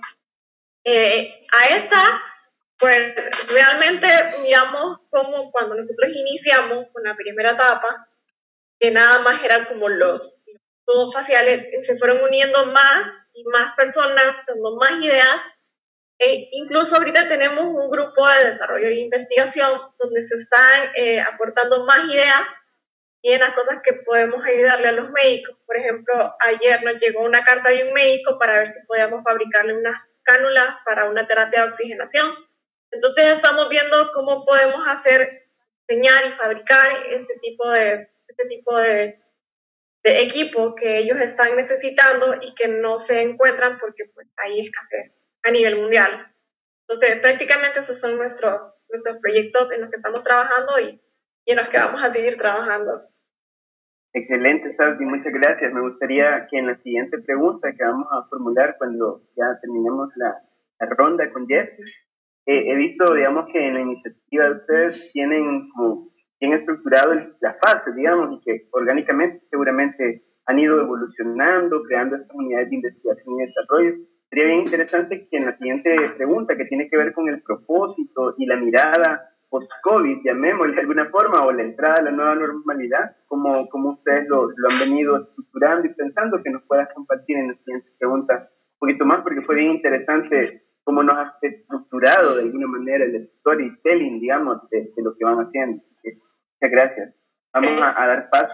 Eh, a esta, pues realmente miramos como cuando nosotros iniciamos con la primera etapa, que nada más eran como los todos faciales, se fueron uniendo más y más personas, dando más ideas. E incluso ahorita tenemos un grupo de desarrollo e investigación donde se están eh, aportando más ideas y en las cosas que podemos ayudarle a los médicos. Por ejemplo, ayer nos llegó una carta de un médico para ver si podíamos fabricarle unas cánulas para una terapia de oxigenación. Entonces estamos viendo cómo podemos hacer, diseñar y fabricar este tipo de, este tipo de, de equipo que ellos están necesitando y que no se encuentran porque pues, hay escasez a nivel mundial. Entonces, prácticamente esos son nuestros, nuestros proyectos en los que estamos trabajando y, y en los que vamos a seguir trabajando. Excelente, Sauti, muchas gracias. Me gustaría que en la siguiente pregunta que vamos a formular cuando ya terminemos la, la ronda con Jeff, eh, he visto, digamos, que en la iniciativa de ustedes tienen como bien estructurado las fases, digamos, y que orgánicamente seguramente han ido evolucionando, creando estas unidades de investigación y desarrollo. Sería bien interesante que en la siguiente pregunta, que tiene que ver con el propósito y la mirada post-COVID, llamémosle de alguna forma, o la entrada a la nueva normalidad, como, como ustedes lo, lo han venido estructurando y pensando, que nos puedas compartir en la siguiente pregunta un poquito más, porque fue bien interesante cómo nos has estructurado de alguna manera el storytelling, digamos, de, de lo que van haciendo. Muchas gracias. Vamos a, a dar paso.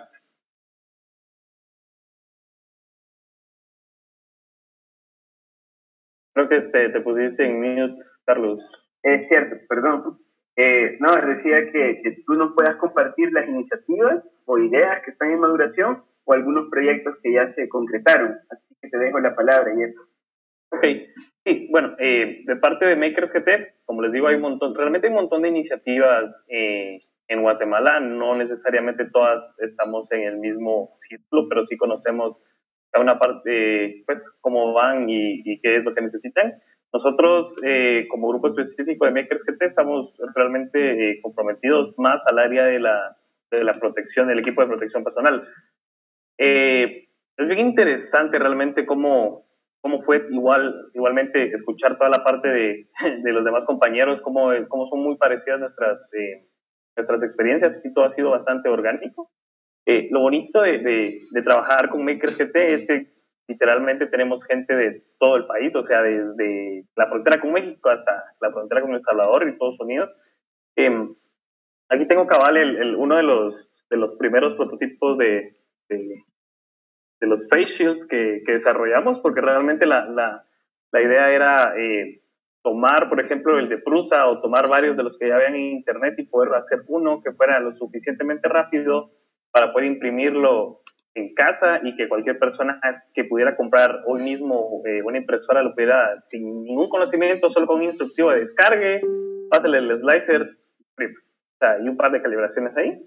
Creo que te, te pusiste en mute, Carlos. Es cierto, perdón. Eh, no, decía que, que tú nos puedas compartir las iniciativas o ideas que están en maduración o algunos proyectos que ya se concretaron. Así que te dejo la palabra, Jeff. Ok, sí, bueno, eh, de parte de Makers G T, como les digo, hay un montón, realmente hay un montón de iniciativas eh, en Guatemala. No necesariamente todas estamos en el mismo círculo, pero sí conocemos a una parte, pues, cómo van y, y qué es lo que necesitan. Nosotros, eh, como grupo específico de Makers G T, estamos realmente eh, comprometidos más al área de la, de la protección, del equipo de protección personal. Eh, es bien interesante realmente cómo, cómo fue igual, igualmente escuchar toda la parte de, de los demás compañeros, cómo, cómo son muy parecidas nuestras, eh, nuestras experiencias, y todo ha sido bastante orgánico. Eh, lo bonito de, de, de trabajar con Makers G T es que literalmente tenemos gente de todo el país, o sea, desde la frontera con México hasta la frontera con El Salvador y Estados Unidos. Eh, aquí tengo cabal el, el, uno de los, de los primeros prototipos de, de, de los face shields que, que desarrollamos, porque realmente la, la, la idea era eh, tomar, por ejemplo, el de Prusa o tomar varios de los que ya habían en internet y poder hacer uno que fuera lo suficientemente rápido para poder imprimirlo en casa y que cualquier persona que pudiera comprar hoy mismo eh, una impresora lo pudiera sin ningún conocimiento, solo con un instructivo de descargue, pásale el slicer, print. O sea, y un par de calibraciones ahí.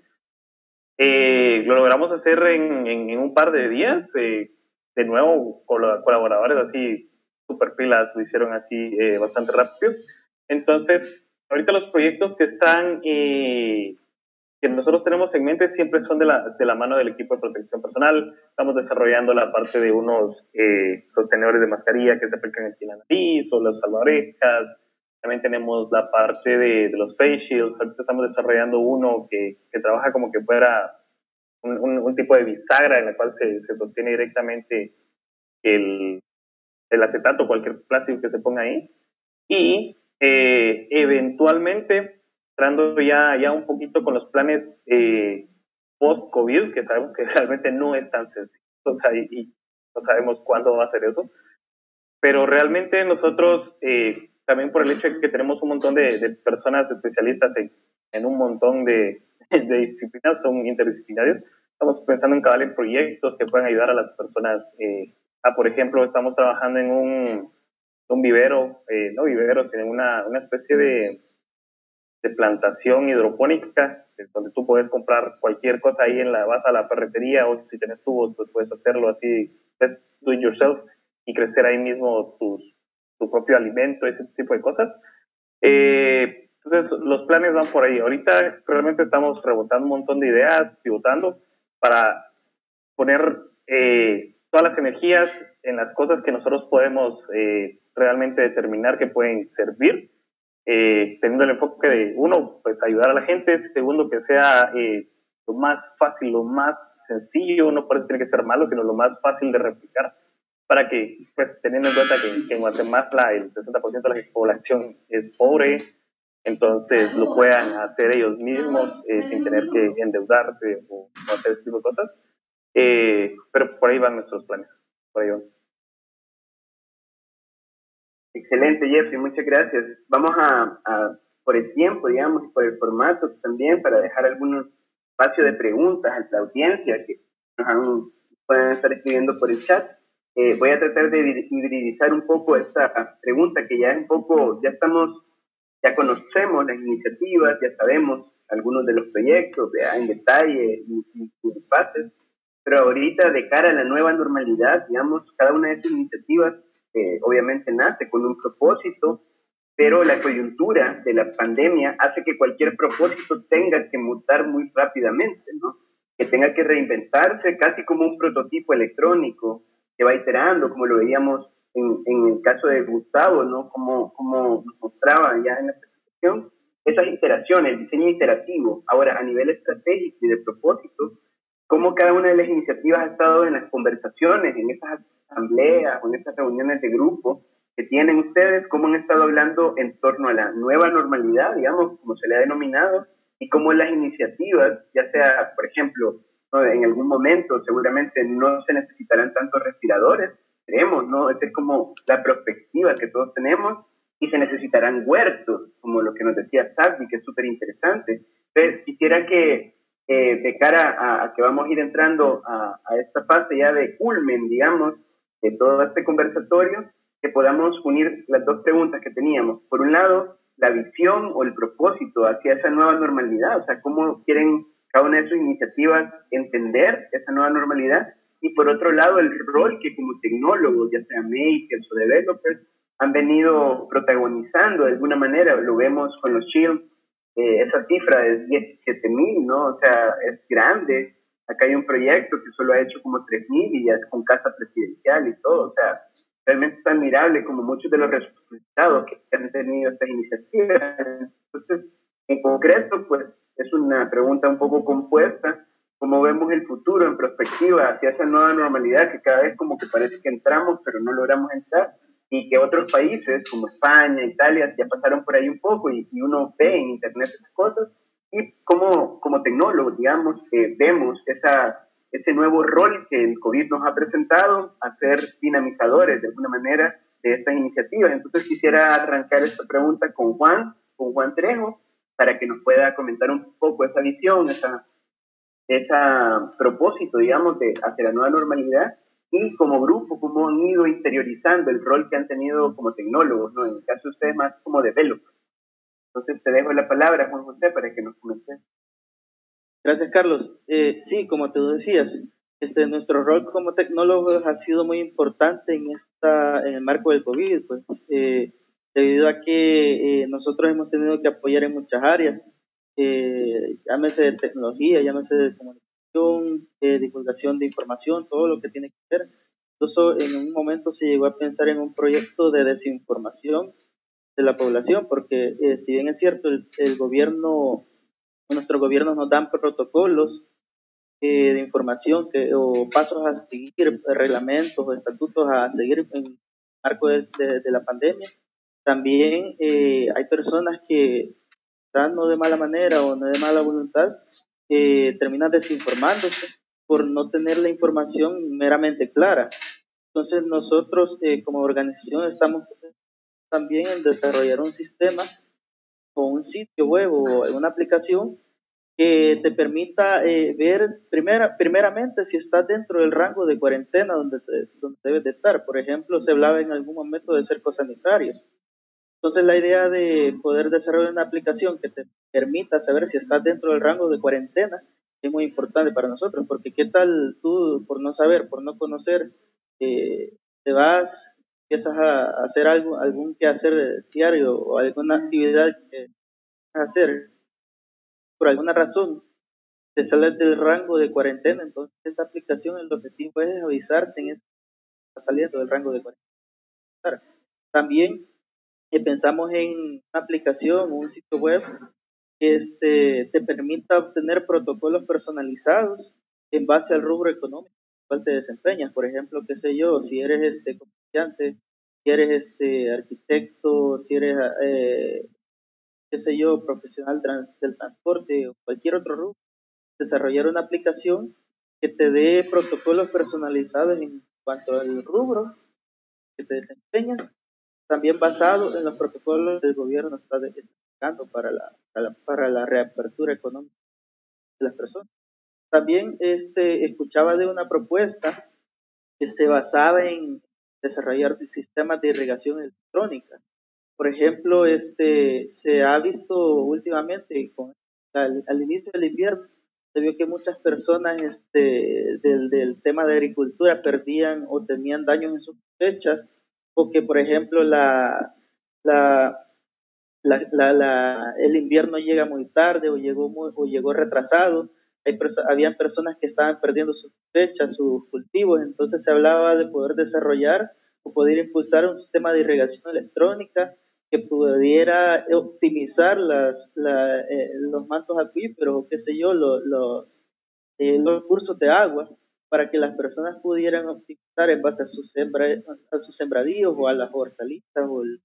Eh, lo logramos hacer en, en, en un par de días. Eh, de nuevo, colaboradores así, super pilas, lo hicieron así eh, bastante rápido. Entonces, ahorita los proyectos que están... Eh, que nosotros tenemos en mente siempre son de la, de la mano del equipo de protección personal. Estamos desarrollando la parte de unos eh, sostenedores de mascarilla que se aplican aquí en la nariz o los salvaorejas. También tenemos la parte de, de los face shields. Ahorita estamos desarrollando uno que, que trabaja como que fuera un, un, un tipo de bisagra en la cual se, se sostiene directamente el, el acetato o cualquier plástico que se ponga ahí. Y eh, eventualmente... entrando ya, ya un poquito con los planes eh, post-COVID, que sabemos que realmente no es tan sencillo, o sea, y, y no sabemos cuándo va a ser eso, pero realmente nosotros, eh, también por el hecho de que tenemos un montón de, de personas especialistas en, en un montón de, de disciplinas, son interdisciplinarios, estamos pensando en cabal en proyectos que puedan ayudar a las personas. Eh, a, por ejemplo, estamos trabajando en un, un vivero, eh, no vivero, sino en una, una especie de de plantación hidropónica, donde tú puedes comprar cualquier cosa ahí en la, vas a la ferretería o si tienes tubos, pues puedes hacerlo así, pues, do it yourself y crecer ahí mismo tus, tu propio alimento, ese tipo de cosas. Eh, entonces, los planes van por ahí. Ahorita realmente estamos rebotando un montón de ideas, pivotando para poner eh, todas las energías en las cosas que nosotros podemos eh, realmente determinar que pueden servir. Eh, teniendo el enfoque de, uno, pues ayudar a la gente, segundo, que sea eh, lo más fácil, lo más sencillo, no por eso tiene que ser malo, sino lo más fácil de replicar, para que, pues teniendo en cuenta que, que en Guatemala el sesenta por ciento de la población es pobre, entonces lo puedan hacer ellos mismos eh, sin tener que endeudarse o, o hacer ese tipo de cosas. Eh, pero por ahí van nuestros planes, por ahí van. Excelente, Jeffrey, muchas gracias. Vamos a, a, por el tiempo, digamos, por el formato también, para dejar algunos espacios de preguntas a la audiencia que nos han, pueden estar escribiendo por el chat. Eh, voy a tratar de hibridizar un poco esta pregunta que ya es un poco, ya estamos, ya conocemos las iniciativas, ya sabemos algunos de los proyectos ya en detalle y, y sus fases, pero ahorita de cara a la nueva normalidad, digamos, cada una de estas iniciativas Eh, obviamente nace con un propósito, pero la coyuntura de la pandemia hace que cualquier propósito tenga que mutar muy rápidamente, ¿no? Que tenga que reinventarse casi como un prototipo electrónico que va iterando, como lo veíamos en, en el caso de Gustavo, ¿no? Como, como nos mostraba ya en la presentación, esas iteraciones, el diseño iterativo. Ahora, a nivel estratégico y de propósito, cómo cada una de las iniciativas ha estado en las conversaciones, en esas asambleas o en estas reuniones de grupo que tienen ustedes, cómo han estado hablando en torno a la nueva normalidad, digamos, como se le ha denominado, y cómo las iniciativas, ya sea, por ejemplo, ¿no? En algún momento seguramente no se necesitarán tantos respiradores, creemos, ¿no? Esa es como la perspectiva que todos tenemos, y se necesitarán huertos, como lo que nos decía Sadie, que es súper interesante. Entonces, quisiera que Eh, de cara a, a que vamos a ir entrando a, a esta fase ya de culmen, digamos, de todo este conversatorio, que podamos unir las dos preguntas que teníamos. Por un lado, la visión o el propósito hacia esa nueva normalidad, o sea, cómo quieren cada una de sus iniciativas entender esa nueva normalidad, y por otro lado, el rol que como tecnólogos, ya sea makers o developers, han venido protagonizando de alguna manera. Lo vemos con los Shields. Eh, esa cifra es diecisiete mil, ¿no? O sea, es grande. Acá hay un proyecto que solo ha hecho como tres mil y ya es con casa presidencial y todo. O sea, realmente es admirable como muchos de los resultados que han tenido estas iniciativas. Entonces, en concreto, pues es una pregunta un poco compuesta, cómo vemos el futuro en perspectiva hacia esa nueva normalidad que cada vez como que parece que entramos, pero no logramos entrar, y que otros países como España, Italia, ya pasaron por ahí un poco y, y uno ve en internet esas cosas, y como, como tecnólogos, digamos, eh, vemos esa, ese nuevo rol que el COVID nos ha presentado, a ser dinamizadores de alguna manera de estas iniciativas. Entonces quisiera arrancar esta pregunta con Juan, con Juan Trejo, para que nos pueda comentar un poco esa visión, esa, esa propósito, digamos, de hacia la nueva normalidad, y como grupo, cómo han ido interiorizando el rol que han tenido como tecnólogos, ¿no? En el caso de ustedes más como developers. Entonces te dejo la palabra, Juan José, para que nos comentes. Gracias, Carlos. Eh, sí, como te decías, este, nuestro rol como tecnólogos ha sido muy importante en, esta, en el marco del COVID, pues, eh, debido a que eh, nosotros hemos tenido que apoyar en muchas áreas, eh, llámese de tecnología, llámese de comunicación, eh, divulgación de información, todo lo que tiene que ver. Incluso en un momento se llegó a pensar en un proyecto de desinformación de la población, porque eh, si bien es cierto, el, el gobierno, nuestros gobiernos nos dan protocolos eh, de información que, o pasos a seguir, reglamentos o estatutos a seguir en el marco de, de, de la pandemia, también eh, hay personas que están no de mala manera o no de mala voluntad, eh, terminan desinformándose por no tener la información meramente clara. Entonces nosotros eh, como organización estamos también en desarrollar un sistema o un sitio web o una aplicación que te permita eh, ver primera, primeramente si estás dentro del rango de cuarentena donde, te, donde debes de estar. Por ejemplo, se hablaba en algún momento de cercos sanitarios. Entonces la idea de poder desarrollar una aplicación que te permita saber si estás dentro del rango de cuarentena es muy importante para nosotros, porque qué tal tú, por no saber, por no conocer, eh, te vas, empiezas a hacer algo, algún quehacer diario o alguna actividad que vas a hacer, por alguna razón te sales del rango de cuarentena. Entonces esta aplicación, el objetivo es avisarte en eso que está saliendo del rango de cuarentena. También eh, pensamos en una aplicación o un sitio web que este, te permita obtener protocolos personalizados en base al rubro económico en el cual te desempeñas. Por ejemplo, qué sé yo, si eres este comerciante, si eres este arquitecto, si eres eh, qué sé yo, profesional trans, del transporte o cualquier otro rubro, desarrollar una aplicación que te dé protocolos personalizados en cuanto al rubro que te desempeñas, también basado en los protocolos del gobierno está destacando para la, para la, para la reapertura económica de las personas. También este, escuchaba de una propuesta que se basaba en desarrollar sistemas de irrigación electrónica. Por ejemplo, este, se ha visto últimamente, con, al, al inicio del invierno, se vio que muchas personas este, del, del tema de agricultura perdían o tenían daños en sus cosechas, o que, por ejemplo, la, la, la, la, la, el invierno llega muy tarde o llegó, muy, o llegó retrasado. Hay perso- habían personas que estaban perdiendo sus cosechas, sus cultivos, entonces se hablaba de poder desarrollar o poder impulsar un sistema de irrigación electrónica que pudiera optimizar las, la, eh, los mantos acuíferos o qué sé yo, los, los, eh, los cursos de agua, para que las personas pudieran optimizar en base a sus, sembra, a sus sembradíos o a las hortalizas o el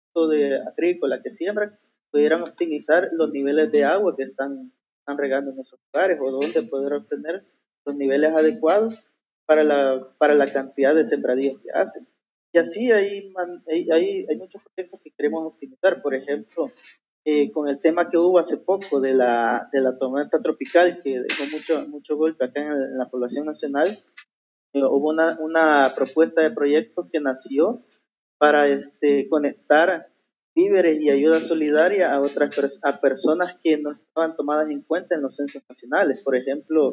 de agrícola que siembran, pudieran optimizar los niveles de agua que están, están regando en esos lugares o donde poder obtener los niveles adecuados para la, para la cantidad de sembradíos que hacen. Y así hay, hay, hay, hay muchos proyectos que queremos optimizar. Por ejemplo, eh, con el tema que hubo hace poco de la, de la tormenta tropical que dejó mucho, mucho golpe acá en, el, en la población nacional, eh, hubo una, una propuesta de proyecto que nació para este, conectar víveres y ayuda solidaria a otras a personas que no estaban tomadas en cuenta en los censos nacionales. Por ejemplo,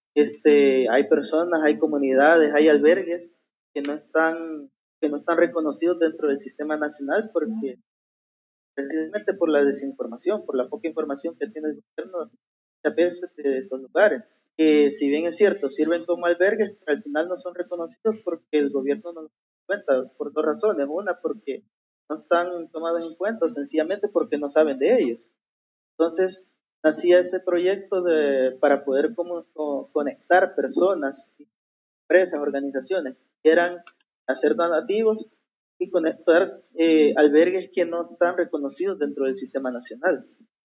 este, hay personas, hay comunidades, hay albergues que no están que no están reconocidos dentro del sistema nacional porque precisamente por la desinformación, por la poca información que tiene el gobierno muchas veces de estos lugares. Que si bien es cierto, sirven como albergues, pero al final no son reconocidos porque el gobierno no los cuenta por dos razones. Una, porque no están tomados en cuenta, o sencillamente porque no saben de ellos. Entonces, nacía ese proyecto de, para poder como, como conectar personas, empresas, organizaciones que quieran hacer donativos y conectar eh, albergues que no están reconocidos dentro del sistema nacional.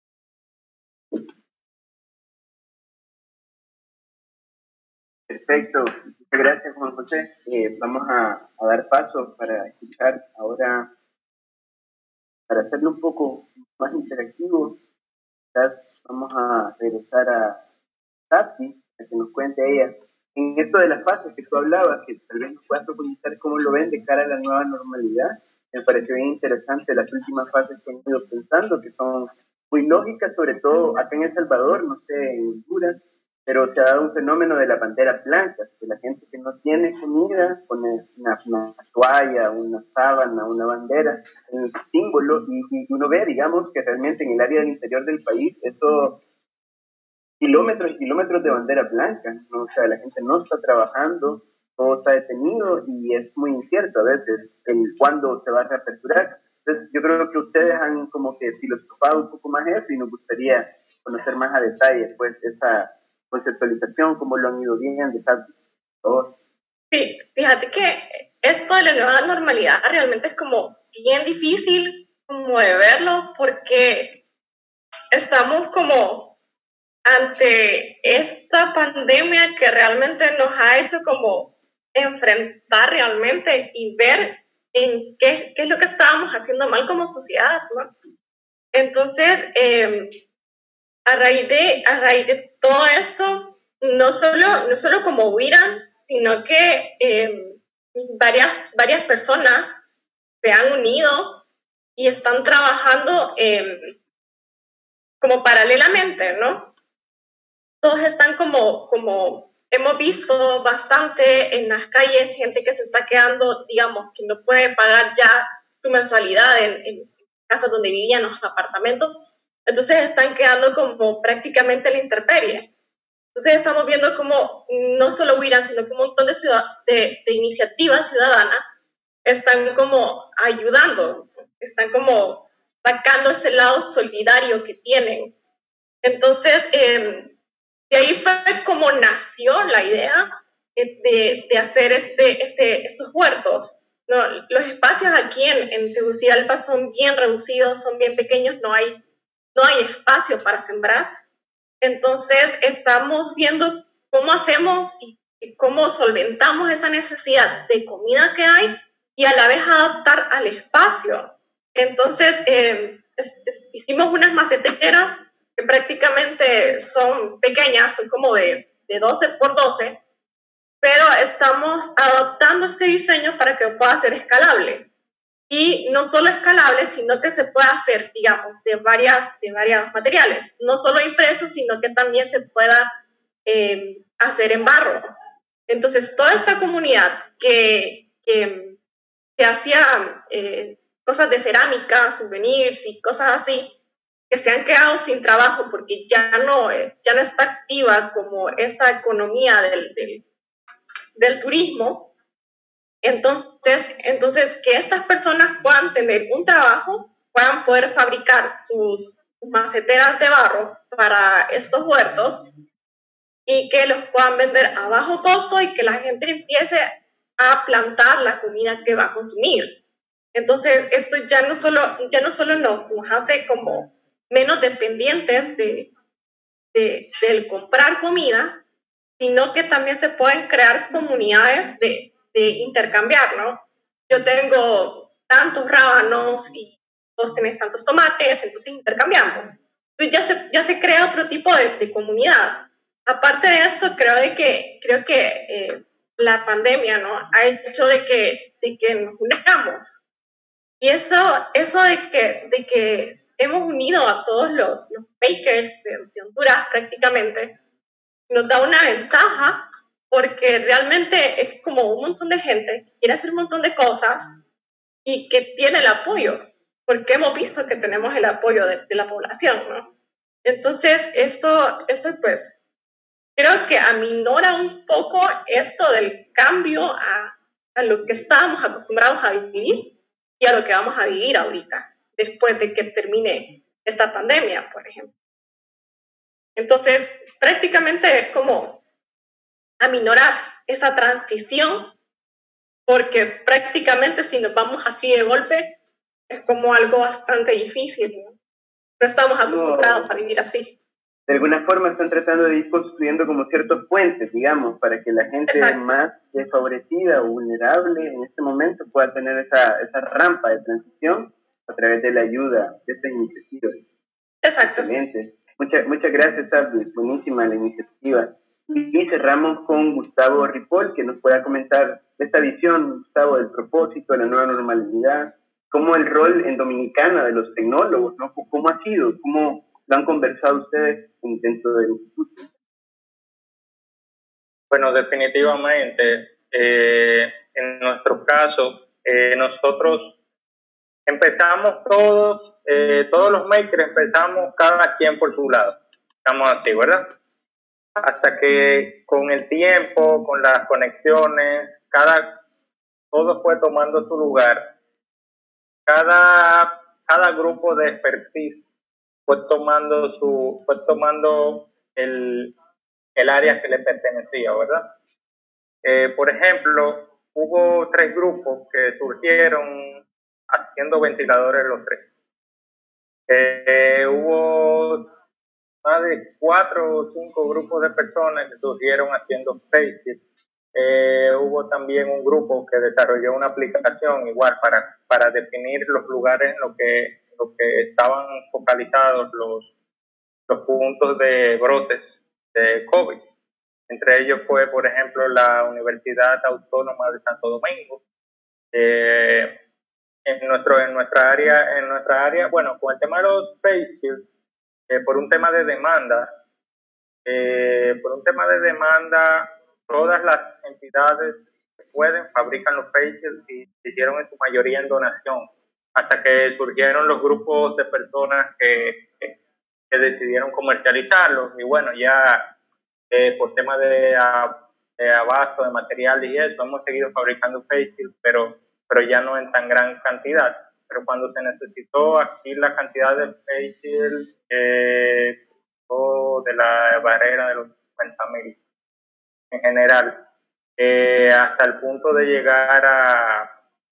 Perfecto, muchas gracias Juan José. Eh, vamos a, a dar paso para escuchar ahora, para hacerlo un poco más interactivo. Quizás vamos a regresar a Tati, para que nos cuente ella, en esto de las fases que tú hablabas, que tal vez nos puedas profundizar cómo lo ven de cara a la nueva normalidad. Me pareció bien interesante las últimas fases que han ido pensando, que son muy lógicas, sobre todo acá en El Salvador, no sé, en Honduras, pero se ha dado un fenómeno de la pantera blanca, que la gente que no tiene comida pone una, una toalla, una sábana, una bandera, un símbolo, y, y uno ve, digamos, que realmente en el área del interior del país, eso, kilómetros y kilómetros de bandera blanca, ¿no? O sea, la gente no está trabajando, todo está detenido y es muy incierto a veces el cuándo se va a reaperturar. Entonces, yo creo que ustedes han como que filosofado un poco más eso y nos gustaría conocer más a detalle, pues, esa conceptualización, cómo lo han ido viendo, ¿sabes? Sí, fíjate que esto de la nueva normalidad realmente es como bien difícil como de verlo porque estamos como ante esta pandemia que realmente nos ha hecho como enfrentar realmente y ver en qué, qué es lo que estábamos haciendo mal como sociedad, ¿no? Entonces, eh, a raíz de, a raíz de todo esto, no solo, no solo como Wiran, sino que eh, varias, varias personas se han unido y están trabajando eh, como paralelamente, ¿no? Todos están como, como, hemos visto bastante en las calles, gente que se está quedando, digamos, que no puede pagar ya su mensualidad en, en casas donde vivían, los apartamentos, entonces están quedando como prácticamente a la intemperie. Entonces estamos viendo como no solo Wiran, sino que un montón de, ciudad, de, de iniciativas ciudadanas están como ayudando, están como sacando ese lado solidario que tienen. Entonces, eh, de ahí fue como nació la idea de, de hacer este, este, estos huertos. No, los espacios aquí en, en Tegucigalpa son bien reducidos, son bien pequeños, no hay, no hay espacio para sembrar. Entonces, estamos viendo cómo hacemos y, y cómo solventamos esa necesidad de comida que hay y a la vez adaptar al espacio. Entonces, eh, es, es, hicimos unas maceteras que prácticamente son pequeñas, son como de, de doce por doce, pero estamos adaptando este diseño para que pueda ser escalable. Y no solo escalable, sino que se pueda hacer, digamos, de varias, de varios materiales. No solo impreso, sino que también se pueda eh, hacer en barro. Entonces, toda esta comunidad que, que, que hacía eh, cosas de cerámica, souvenirs y cosas así, que se han quedado sin trabajo porque ya no, ya no está activa como esta economía del, del, del turismo. Entonces, entonces, que estas personas puedan tener un trabajo, puedan poder fabricar sus, sus maceteras de barro para estos huertos y que los puedan vender a bajo costo y que la gente empiece a plantar la comida que va a consumir. Entonces, esto ya no solo, ya no solo nos, nos hace como menos dependientes de, de, del comprar comida, sino que también se pueden crear comunidades de, de intercambiar, ¿no? Yo tengo tantos rábanos y vos tenés tantos tomates, entonces intercambiamos. Entonces ya se, ya se crea otro tipo de, de comunidad. Aparte de esto, creo, de que, creo que eh, la pandemia, ¿no?, ha hecho de que, de que nos unamos. Y eso, eso de, que, de que hemos unido a todos los, los bakers de, de Honduras prácticamente, nos da una ventaja porque realmente es como un montón de gente que quiere hacer un montón de cosas y que tiene el apoyo, porque hemos visto que tenemos el apoyo de, de la población, ¿no? Entonces, esto, esto pues, creo que aminora un poco esto del cambio a, a lo que estábamos acostumbrados a vivir y a lo que vamos a vivir ahorita, después de que termine esta pandemia, por ejemplo. Entonces, prácticamente es como aminorar esa transición, porque prácticamente si nos vamos así de golpe, es como algo bastante difícil, ¿no? No estamos acostumbrados No. a vivir así. De alguna forma están tratando de ir construyendo como ciertos puentes, digamos, para que la gente Exacto. más desfavorecida o vulnerable en este momento pueda tener esa, esa rampa de transición a través de la ayuda de estas iniciativas. Exacto. Excelente. Muchas, muchas gracias, Abdi. Buenísima la iniciativa. Y cerramos con Gustavo Ripoll, que nos pueda comentar esta visión, Gustavo, del propósito, de la nueva normalidad, cómo el rol en Dominicana de los tecnólogos, ¿no? ¿Cómo ha sido? ¿Cómo lo han conversado ustedes dentro del instituto? Bueno, definitivamente, eh, en nuestro caso, eh, nosotros empezamos todos, eh, todos los makers empezamos cada quien por su lado, estamos así, ¿verdad? Hasta que con el tiempo, con las conexiones, cada, todo fue tomando su lugar. Cada, cada grupo de expertise fue tomando su, fue tomando el, el área que le pertenecía, ¿verdad? Eh, por ejemplo, hubo tres grupos que surgieron haciendo ventiladores los tres. Eh, hubo más de cuatro o cinco grupos de personas que surgieron haciendo faces. Eh, hubo también un grupo que desarrolló una aplicación igual para, para definir los lugares en los que, lo que estaban focalizados los, los puntos de brotes de COVID. Entre ellos fue, por ejemplo, la Universidad Autónoma de Santo Domingo. Eh, en, nuestro, en, nuestra área, en nuestra área, bueno, con el tema de los face shields, eh, por un tema de demanda, eh, por un tema de demanda, todas las entidades que pueden fabrican los face shields y se hicieron en su mayoría en donación, hasta que surgieron los grupos de personas que, que, que decidieron comercializarlos. Y bueno, ya Eh, por temas de, de abasto de materiales y eso, hemos seguido fabricando face shields, pero, pero ya no en tan gran cantidad. Pero cuando se necesitó, aquí la cantidad de face shields eh, de la barrera de los cincuenta mil en general, eh, hasta el punto de llegar a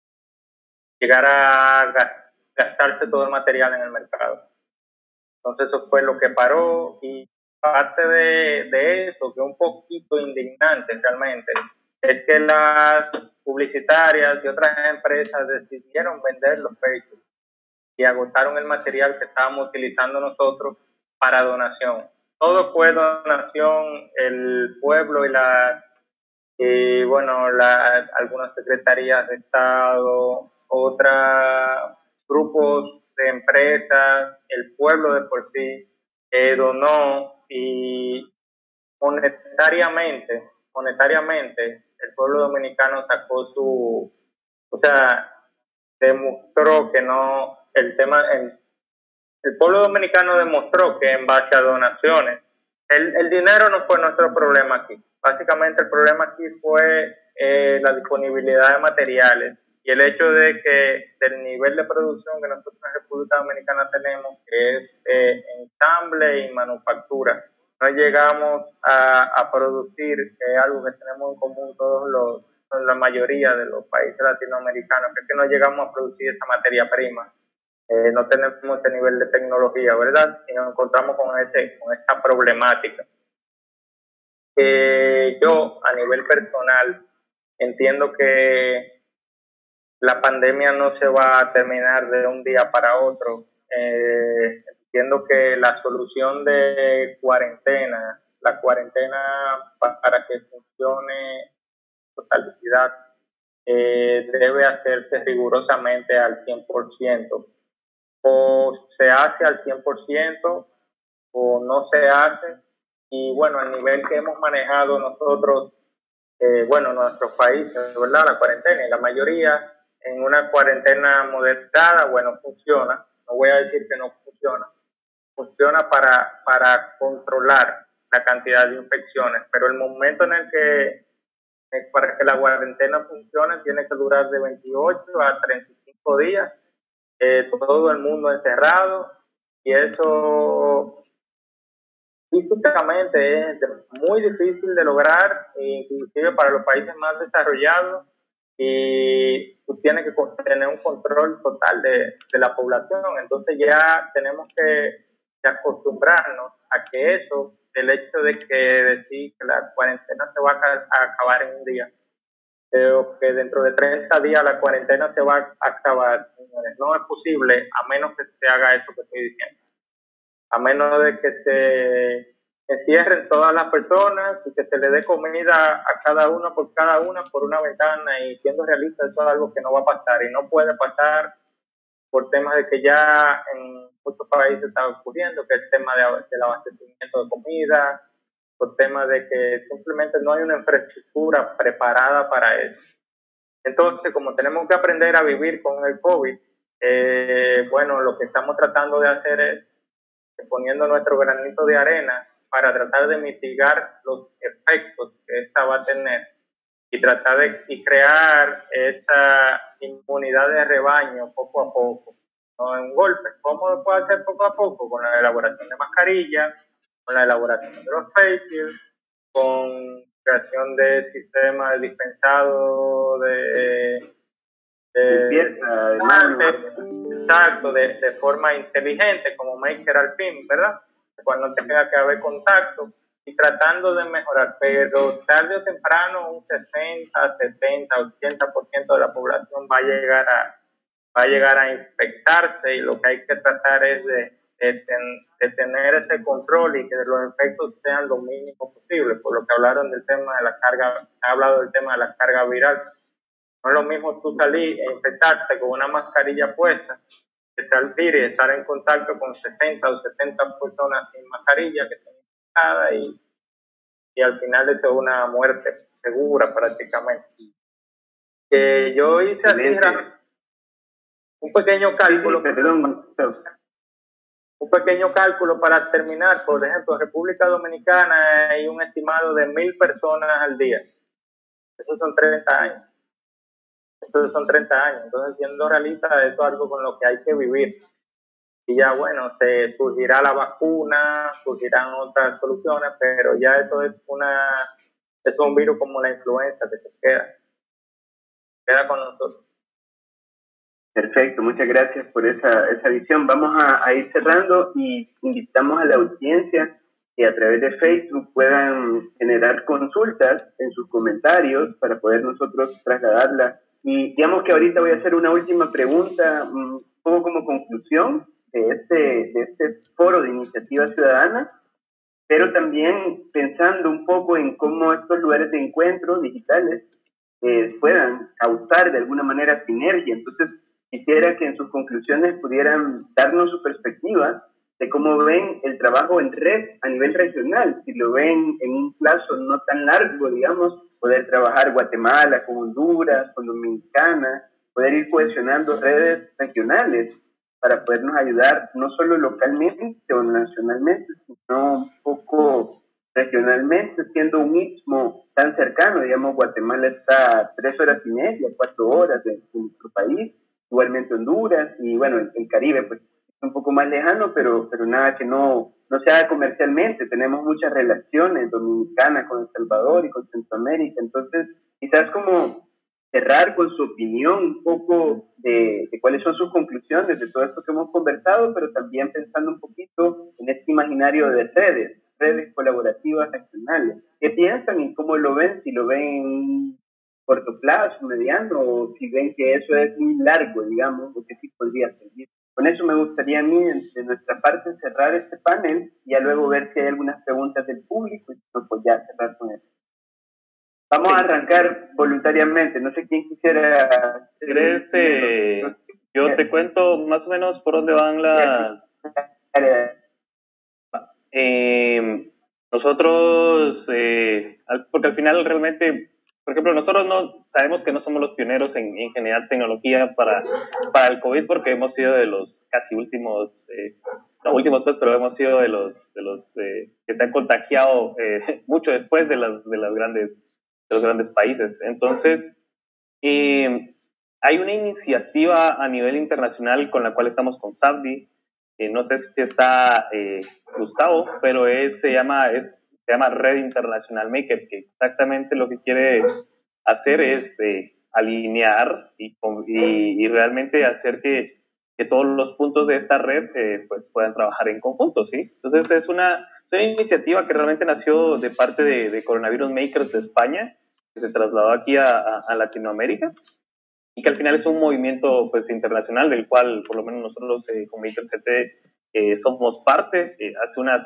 llegar a gastarse todo el material en el mercado. Entonces eso fue lo que paró, y parte de, de eso, que es un poquito indignante realmente, es que las publicitarias y otras empresas decidieron vender los Facebook y agotaron el material que estábamos utilizando nosotros para donación. Todo fue donación, el pueblo y la y bueno, la, algunas secretarías de Estado, otros grupos de empresas, el pueblo de por sí eh, donó, y monetariamente, monetariamente el pueblo dominicano sacó su, o sea, demostró que no, el tema, el, el pueblo dominicano demostró que en base a donaciones, el, el dinero no fue nuestro problema aquí. Básicamente el problema aquí fue eh, la disponibilidad de materiales y el hecho de que del nivel de producción que nosotros en República Dominicana tenemos, que es eh, ensamble y manufactura, no llegamos a, a producir, que es algo que tenemos en común todos los, la mayoría de los países latinoamericanos, que es que no llegamos a producir esa materia prima. Eh, no tenemos ese nivel de tecnología, ¿verdad? Y nos encontramos con, ese, con esa problemática. Eh, yo, a nivel personal, entiendo que la pandemia no se va a terminar de un día para otro. Eh, entiendo que la solución de cuarentena, la cuarentena para que funcione con totalidad, eh, debe hacerse rigurosamente al cien por ciento. O se hace al cien por ciento o no se hace. Y bueno, el nivel que hemos manejado nosotros, eh, bueno, nuestros países, ¿verdad? La cuarentena, y la mayoría en una cuarentena moderada, bueno, funciona. No voy a decir que no funciona. Funciona para, para controlar la cantidad de infecciones, pero el momento en el que, para que la cuarentena funcione, tiene que durar de veintiocho a treinta y cinco días, eh, todo el mundo encerrado, y eso... físicamente es muy difícil de lograr, inclusive para los países más desarrollados, y tú tienes que tener un control total de, de la población. Entonces ya tenemos que, que acostumbrarnos a que eso, el hecho de que decir que la cuarentena se va a acabar en un día, o que dentro de treinta días la cuarentena se va a acabar, no es posible a menos que se haga eso que estoy diciendo. A menos de que se encierren todas las personas y que se le dé comida a cada una por cada una por una ventana, y siendo realista, eso es algo que no va a pasar y no puede pasar por temas de que ya en muchos países está ocurriendo, que es el tema de, del abastecimiento de comida, por temas de que simplemente no hay una infraestructura preparada para eso. Entonces, como tenemos que aprender a vivir con el COVID, eh, bueno, lo que estamos tratando de hacer es poniendo nuestro granito de arena para tratar de mitigar los efectos que esta va a tener y tratar de y crear esa inmunidad de rebaño poco a poco, no en un golpe. ¿Cómo puede hacer poco a poco? Con la elaboración de mascarillas, con la elaboración de los face shields, con creación de sistemas dispensados de de, Limpieza, de de, exacto, de, de forma inteligente, como Maker al fin, ¿verdad? Cuando tenga que haber contacto y tratando de mejorar, pero tarde o temprano un sesenta, setenta, ochenta por ciento de la población va a llegar a va a llegar a infectarse, y lo que hay que tratar es de, de, ten, de tener ese control y que los efectos sean lo mínimo posible, por lo que hablaron del tema de la carga, ha hablado del tema de la carga viral. No es lo mismo tú salir e infectarte con una mascarilla puesta que salir y estar en contacto con sesenta o setenta personas sin mascarilla que están infectadas, y, y al final eso es una muerte segura prácticamente. Que yo hice así un pequeño cálculo, sí, sí, perdón. un pequeño cálculo para terminar. Por ejemplo, en República Dominicana hay un estimado de mil personas al día. Esos son treinta años. Entonces son treinta años. Entonces, siendo realista, eso es algo con lo que hay que vivir. Y ya, bueno, se surgirá la vacuna, surgirán otras soluciones, pero ya eso es una es un virus como la influenza que se queda, queda con nosotros. Perfecto, muchas gracias por esa, esa visión. Vamos a, a ir cerrando y invitamos a la audiencia que a través de Facebook puedan generar consultas en sus comentarios para poder nosotros trasladarlas. Y digamos que ahorita voy a hacer una última pregunta, un poco como conclusión de este, de este foro de iniciativa ciudadana, pero también pensando un poco en cómo estos lugares de encuentro digitales eh, puedan causar de alguna manera sinergia. Entonces, quisiera que en sus conclusiones pudieran darnos su perspectiva de cómo ven el trabajo en red a nivel regional, si lo ven en un plazo no tan largo, digamos, poder trabajar Guatemala con Honduras, con Dominicana, poder ir cohesionando redes regionales para podernos ayudar no solo localmente o nacionalmente, sino un poco regionalmente, siendo un istmo tan cercano. Digamos, Guatemala está a tres horas y media, cuatro horas de, de nuestro país, igualmente Honduras, y bueno, el, el Caribe pues es un poco más lejano, pero, pero nada que no, no se haga comercialmente. Tenemos muchas relaciones dominicanas con El Salvador y con Centroamérica, entonces quizás como cerrar con su opinión un poco de, de cuáles son sus conclusiones de todo esto que hemos conversado, pero también pensando un poquito en este imaginario de redes, redes colaborativas regionales. ¿Qué piensan y cómo lo ven? Si lo ven en un corto plazo, mediano, o si ven que eso es muy largo, digamos, o que sí podría servir. Con eso me gustaría a mí, de nuestra parte, cerrar este panel y ya luego ver si hay algunas preguntas del público y no, pues ya cerrar con eso. Vamos a arrancar voluntariamente. No sé quién quisiera... Este, yo te cuento más o menos por dónde van las... Eh, nosotros, eh, porque al final realmente, por ejemplo, nosotros no sabemos que no somos los pioneros en, en generar tecnología para, para el COVID, porque hemos sido de los casi últimos, eh, no últimos pues, pero hemos sido de los, de los eh, que se han contagiado eh, mucho después de las, de las grandes, de los grandes países. Entonces, eh, hay una iniciativa a nivel internacional con la cual estamos con SAFDI, Eh, no sé si está eh, Gustavo, pero es, se, llama, es, se llama Red International Maker, que exactamente lo que quiere hacer es eh, alinear y, y, y realmente hacer que, que todos los puntos de esta red eh, pues puedan trabajar en conjunto, ¿sí? Entonces es una, es una iniciativa que realmente nació de parte de, de Coronavirus Makers de España, que se trasladó aquí a, a, a Latinoamérica, y que al final es un movimiento pues internacional del cual por lo menos nosotros eh, como MakerCT eh, somos parte. Eh, hace unas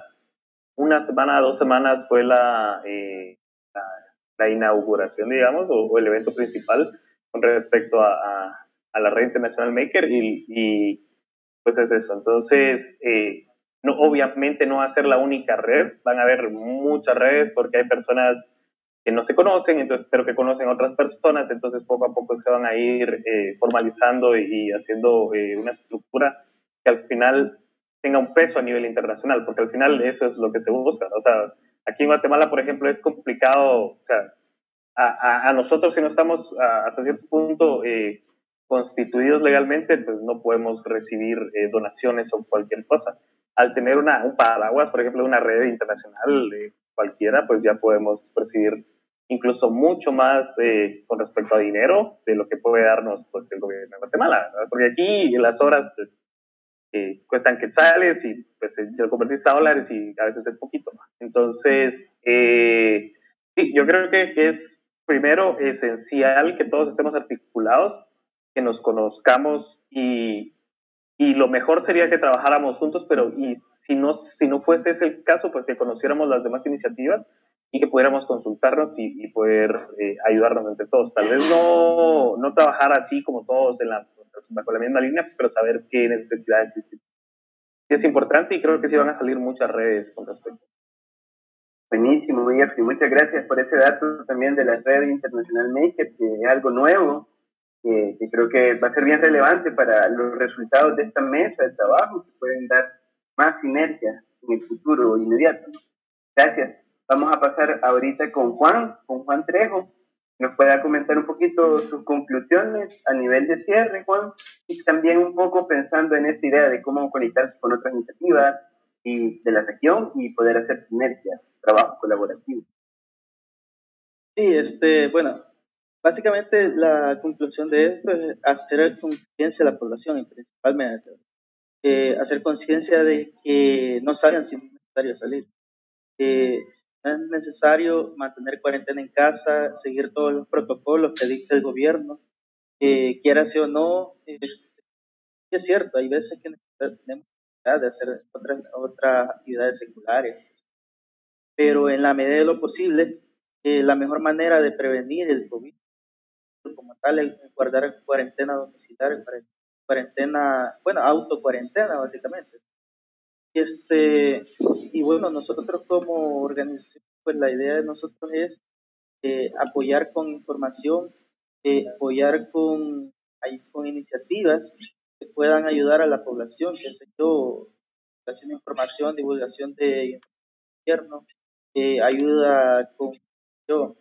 una semana, dos semanas fue la, eh, la, la inauguración, digamos, o, o el evento principal con respecto a, a, a la red internacional Maker y, y pues es eso. Entonces, eh, no, obviamente no va a ser la única red, van a haber muchas redes porque hay personas que no se conocen, entonces, pero que conocen a otras personas, entonces poco a poco se van a ir eh, formalizando y, y haciendo eh, una estructura que al final tenga un peso a nivel internacional, porque al final eso es lo que se busca. O sea, aquí en Guatemala, por ejemplo, es complicado, o sea, a, a, a nosotros si no estamos a, hasta cierto punto eh, constituidos legalmente, pues no podemos recibir eh, donaciones o cualquier cosa. Al tener una, un paraguas, por ejemplo, una red internacional eh, cualquiera, pues ya podemos percibir incluso mucho más eh, con respecto a dinero de lo que puede darnos pues, el gobierno de Guatemala, ¿verdad? Porque aquí las horas pues, eh, cuestan quetzales y pues lo convertís a dólares y a veces es poquito. Entonces, eh, sí, yo creo que, que es primero esencial que todos estemos articulados, que nos conozcamos y, y lo mejor sería que trabajáramos juntos, pero y si no, si no fuese ese el caso, pues que conociéramos las demás iniciativas y que pudiéramos consultarnos y, y poder eh, ayudarnos entre todos. Tal vez no, no trabajar así como todos en la, o sea, bajo la misma línea, pero saber qué necesidades existen. Es importante y creo que sí van a salir muchas redes con respecto. Buenísimo, Jeffrey. Muchas gracias por ese dato también de la red Internacional Maker, que es algo nuevo, que, que creo que va a ser bien relevante para los resultados de esta mesa de trabajo, que pueden dar más sinergia en el futuro inmediato. Gracias. Vamos a pasar ahorita con Juan, con Juan Trejo. Nos pueda comentar un poquito sus conclusiones a nivel de cierre, Juan, y también un poco pensando en esta idea de cómo conectarse con otras iniciativas y de la región y poder hacer sinergia, trabajo colaborativo. Sí, este, bueno, básicamente la conclusión de esto es hacer conciencia a la población, y principalmente eh, hacer conciencia de que no salgan si no es necesario salir. Eh, si no es necesario mantener cuarentena en casa, seguir todos los protocolos que dicta el gobierno, eh, quiera sí o no, eh, es cierto, hay veces que tenemos necesidad de hacer otras, otras actividades seculares, pero en la medida de lo posible, eh, la mejor manera de prevenir el COVID como tal es guardar cuarentena domiciliaria, cuarentena, bueno, autocuarentena básicamente. Este, y bueno, nosotros como organización, pues la idea de nosotros es eh, apoyar con información, eh, apoyar con, con iniciativas que puedan ayudar a la población, que sé yo, divulgación de información, divulgación de gobierno, eh, ayuda con yo,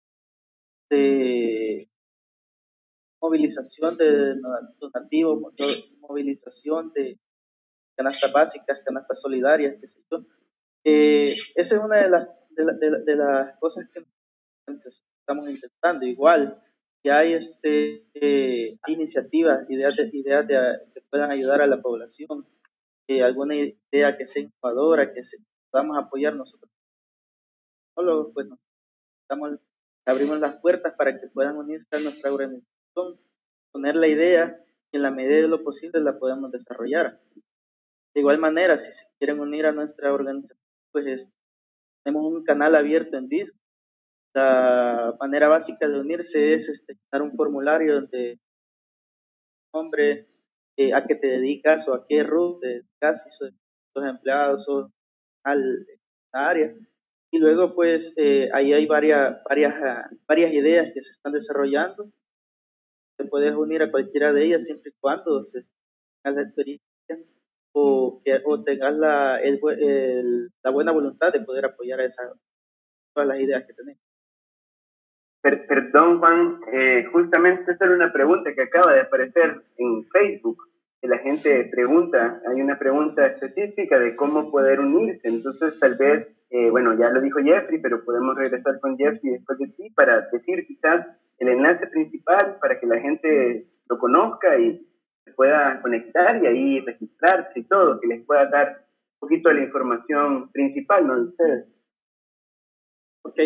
de movilización de donativos, movilización de canastas básicas, canastas solidarias, qué sé yo. Eh, esa es una de las, de, la, de, la, de las cosas que estamos intentando. Igual, que hay este, eh, iniciativas, ideas, de, ideas de, que puedan ayudar a la población, eh, alguna idea que sea innovadora, que se, podamos apoyar nosotros. Solo, pues, nos estamos, abrimos las puertas para que puedan unirse a nuestra organización, poner la idea y en la medida de lo posible la podemos desarrollar. De igual manera, si se quieren unir a nuestra organización, pues es, tenemos un canal abierto en Discord. La manera básica de unirse es este, llenar un formulario donde nombre, eh, a qué te dedicas o a qué rubro te dedicas, si sos, sos empleado, sos al área. Y luego, pues, eh, ahí hay varias, varias, varias ideas que se están desarrollando. Te puedes unir a cualquiera de ellas siempre y cuando tengas la experiencia o, que, o tengas la, el, el, la buena voluntad de poder apoyar a esas, todas las ideas que tenemos. Per, perdón, Juan, eh, justamente esa era una pregunta que acaba de aparecer en Facebook. que la gente pregunta, hay una pregunta específica de cómo poder unirse, entonces tal vez, eh, bueno, ya lo dijo Jeffrey, pero podemos regresar con Jeffrey después de ti para decir quizás el enlace principal para que la gente lo conozca y se pueda conectar y ahí registrarse y todo, que les pueda dar un poquito de la información principal, ¿no? De ustedes. Ok.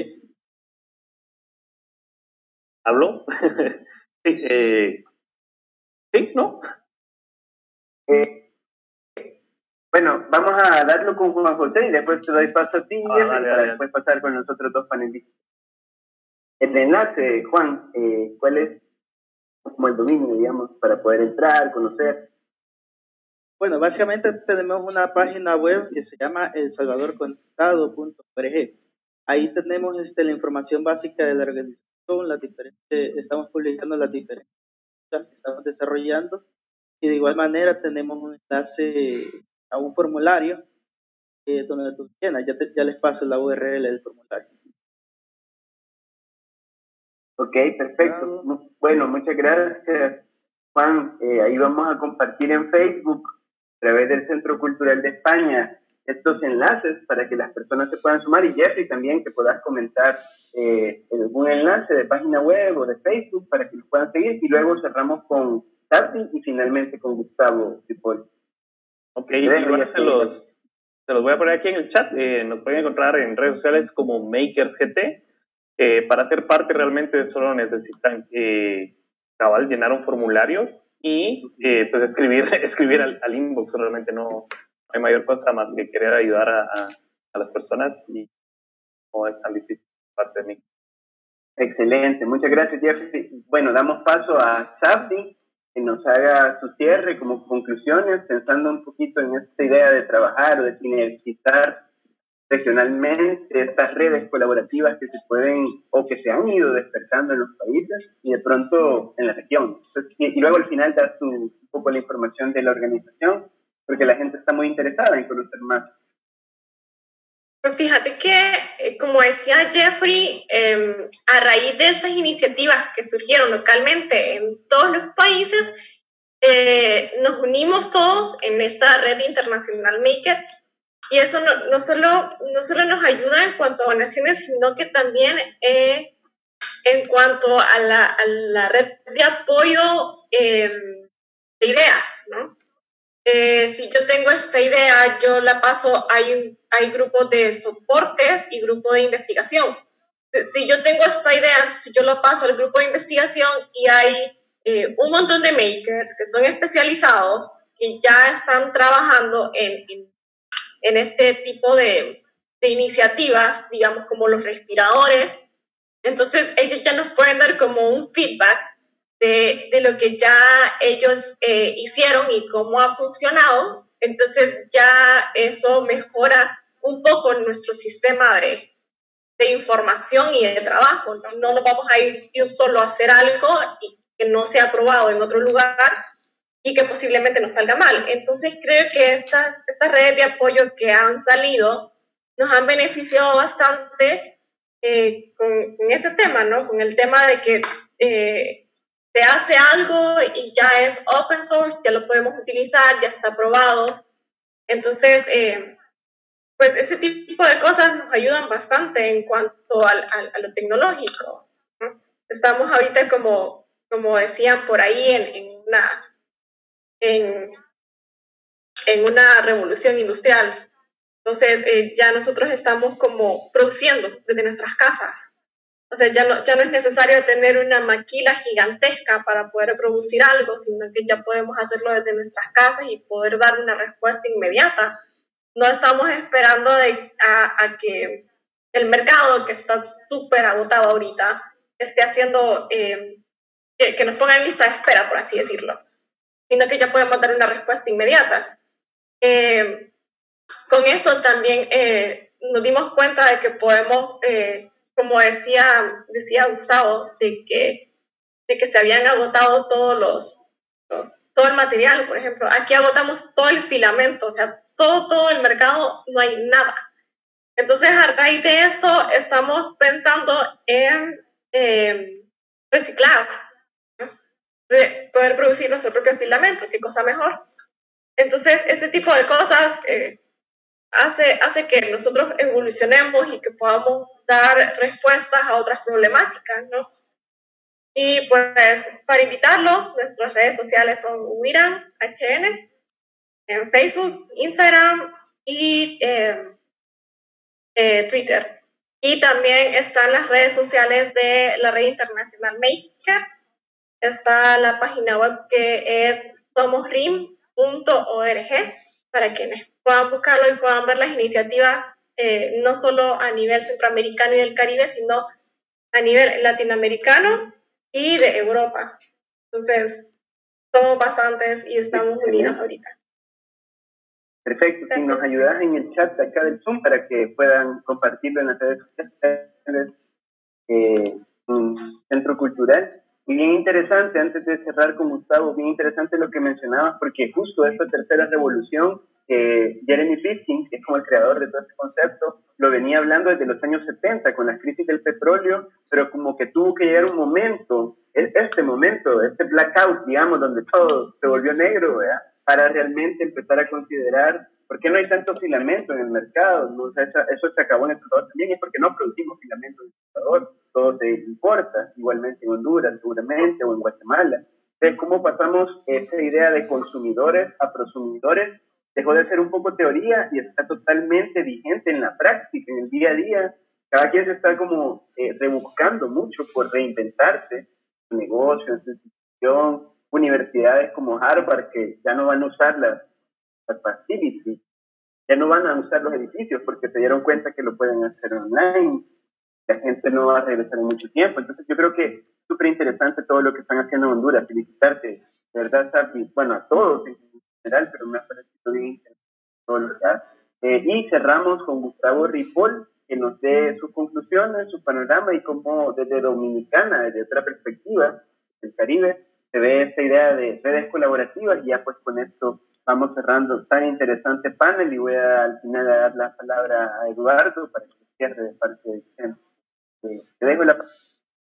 ¿Habló? sí, eh, sí, ¿no? Eh, bueno, vamos a darlo con Juan José y después te doy paso a ti, Ah, Jeffrey, vale, para vale. después pasar con los otros dos panelistas. El enlace, Juan, eh, ¿cuál es como el dominio, digamos, para poder entrar, conocer? Bueno, básicamente tenemos una página web que se llama el salvador conectado punto org. Ahí tenemos este, la información básica de la organización, las diferentes, estamos publicando las diferentes cosas que estamos desarrollando y de igual manera tenemos un enlace a un formulario eh, donde tú llenas, ya, te, ya les paso la U R L del formulario. Ok, perfecto. Bueno, muchas gracias, Juan. Eh, ahí vamos a compartir en Facebook, a través del Centro Cultural de España, estos enlaces para que las personas se puedan sumar. Y Jeffrey, también que puedas comentar eh, algún enlace de página web o de Facebook para que los puedan seguir. Y luego cerramos con Tati y finalmente con Gustavo Ripoll. Ok, igual se los, se los voy a poner aquí en el chat. Eh, nos pueden encontrar en redes sociales como MakersGT. Eh, para ser parte realmente solo necesitan eh, cabal llenar un formulario y eh, pues escribir escribir al, al inbox. Realmente no hay mayor cosa más que querer ayudar a, a, a las personas y no es tan difícil parte de mí. Excelente, muchas gracias, Jeffrey. Bueno, damos paso a Sabdi, que nos haga su cierre como conclusiones, pensando un poquito en esta idea de trabajar o de sinergizar regionalmente estas redes colaborativas que se pueden o que se han ido despertando en los países y de pronto en la región. Entonces, y, y luego al final das un, un poco la información de la organización, porque la gente está muy interesada en conocer más. Pues fíjate que, como decía Jeffrey, eh, a raíz de estas iniciativas que surgieron localmente en todos los países, eh, nos unimos todos en esta red internacional Maker. Y eso no, no, solo, no solo nos ayuda en cuanto a donaciones, sino que también eh, en cuanto a la, a la red de apoyo eh, de ideas, ¿no? Eh, si yo tengo esta idea, yo la paso, hay, hay grupos de soportes y grupos de investigación. Si yo tengo esta idea, entonces yo la paso al grupo de investigación y hay eh, un montón de makers que son especializados, que ya están trabajando en, en en este tipo de, de iniciativas, digamos como los respiradores. Entonces ellos ya nos pueden dar como un feedback de, de lo que ya ellos eh, hicieron y cómo ha funcionado. Entonces ya eso mejora un poco nuestro sistema de, de información y de trabajo. No, no nos vamos a ir solo a hacer algo y que no sea aprobado en otro lugar y que posiblemente nos salga mal. Entonces creo que estas, estas redes de apoyo que han salido nos han beneficiado bastante eh, con, con ese tema, ¿no? Con el tema de que eh, se hace algo y ya es open source, ya lo podemos utilizar, ya está aprobado. Entonces, eh, pues ese tipo de cosas nos ayudan bastante en cuanto al, al, a lo tecnológico, ¿no? Estamos ahorita, como, como decían por ahí, en, en una... En, en una revolución industrial. Entonces, eh, ya nosotros estamos como produciendo desde nuestras casas. O sea, ya no, ya no es necesario tener una maquila gigantesca para poder producir algo, sino que ya podemos hacerlo desde nuestras casas y poder dar una respuesta inmediata. No estamos esperando de, a, a que el mercado, que está súper agotado ahorita, esté haciendo, eh, que, que nos ponga en lista de espera, por así decirlo, sino que ya podemos dar una respuesta inmediata. Eh, con eso también eh, nos dimos cuenta de que podemos, eh, como decía, decía Gustavo, de que, de que se habían agotado todos los, los, todo el material, por ejemplo. Aquí agotamos todo el filamento, o sea, todo, todo el mercado, no hay nada. Entonces, a raíz de esto, estamos pensando en eh, reciclar. Pues poder producir nuestro propio filamento, qué cosa mejor. Entonces, este tipo de cosas eh, hace, hace que nosotros evolucionemos y que podamos dar respuestas a otras problemáticas, ¿no? Y pues, para invitarlos, nuestras redes sociales son WIRAM H N, en Facebook, Instagram y eh, eh, Twitter. Y también están las redes sociales de la red internacional Maker. Está la página web que es somosrim punto org para quienes puedan buscarlo y puedan ver las iniciativas eh, no solo a nivel centroamericano y del Caribe, sino a nivel latinoamericano y de Europa. Entonces, somos bastantes y estamos unidos ahorita. Perfecto, si nos ayudas en el chat de acá del Zoom para que puedan compartirlo en las redes sociales, eh, un centro cultural. Y bien interesante, antes de cerrar con Gustavo, bien interesante lo que mencionabas, porque justo esta tercera revolución, eh, Jeremy Rifkin, que es como el creador de todo este concepto, lo venía hablando desde los años setenta con las crisis del petróleo, pero como que tuvo que llegar un momento, este momento, este blackout, digamos, donde todo se volvió negro, ¿verdad?, para realmente empezar a considerar por qué no hay tanto filamento en el mercado, ¿no? O sea, eso, eso se acabó en El Salvador también, es porque no producimos filamento en El Salvador, todo se importa, igualmente en Honduras, seguramente, o en Guatemala. Entonces, ¿cómo pasamos esa idea de consumidores a prosumidores? Dejó de ser un poco teoría y está totalmente vigente en la práctica, en el día a día. Cada quien se está como eh, rebuscando mucho por reinventarse, su negocio, en su institución, universidades como Harvard que ya no van a usar las, las facilities, ya no van a usar los edificios porque se dieron cuenta que lo pueden hacer online, la gente no va a regresar en mucho tiempo. Entonces yo creo que es súper interesante todo lo que están haciendo en Honduras. Felicitarte, de verdad, Safi, bueno, a todos en general, pero me ha parecido bien interesante todo lo que hace. Eh, y cerramos con Gustavo Ripoll, que nos dé sus conclusiones, su panorama y cómo desde Dominicana, desde otra perspectiva del Caribe, se ve esta idea de redes colaborativas. Y ya pues con esto vamos cerrando tan interesante panel y voy a, al final a dar la palabra a Eduardo para que cierre de parte del centro. Eh, te dejo la palabra.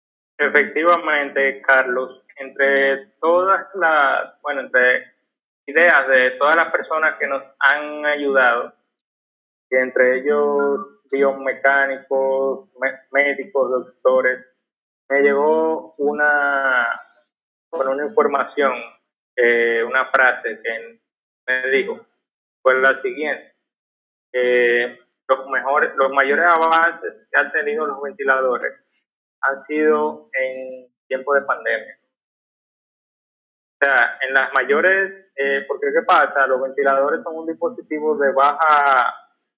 Efectivamente, Carlos, entre todas las, bueno, entre ideas de todas las personas que nos han ayudado, y entre ellos biomecánicos, médicos, doctores, me llegó una con una información, eh, una frase que me dijo, fue la siguiente: eh, los mejores, los mayores avances que han tenido los ventiladores han sido en tiempo de pandemia. O sea, en las mayores, eh, porque ¿qué pasa? Los ventiladores son un dispositivo de baja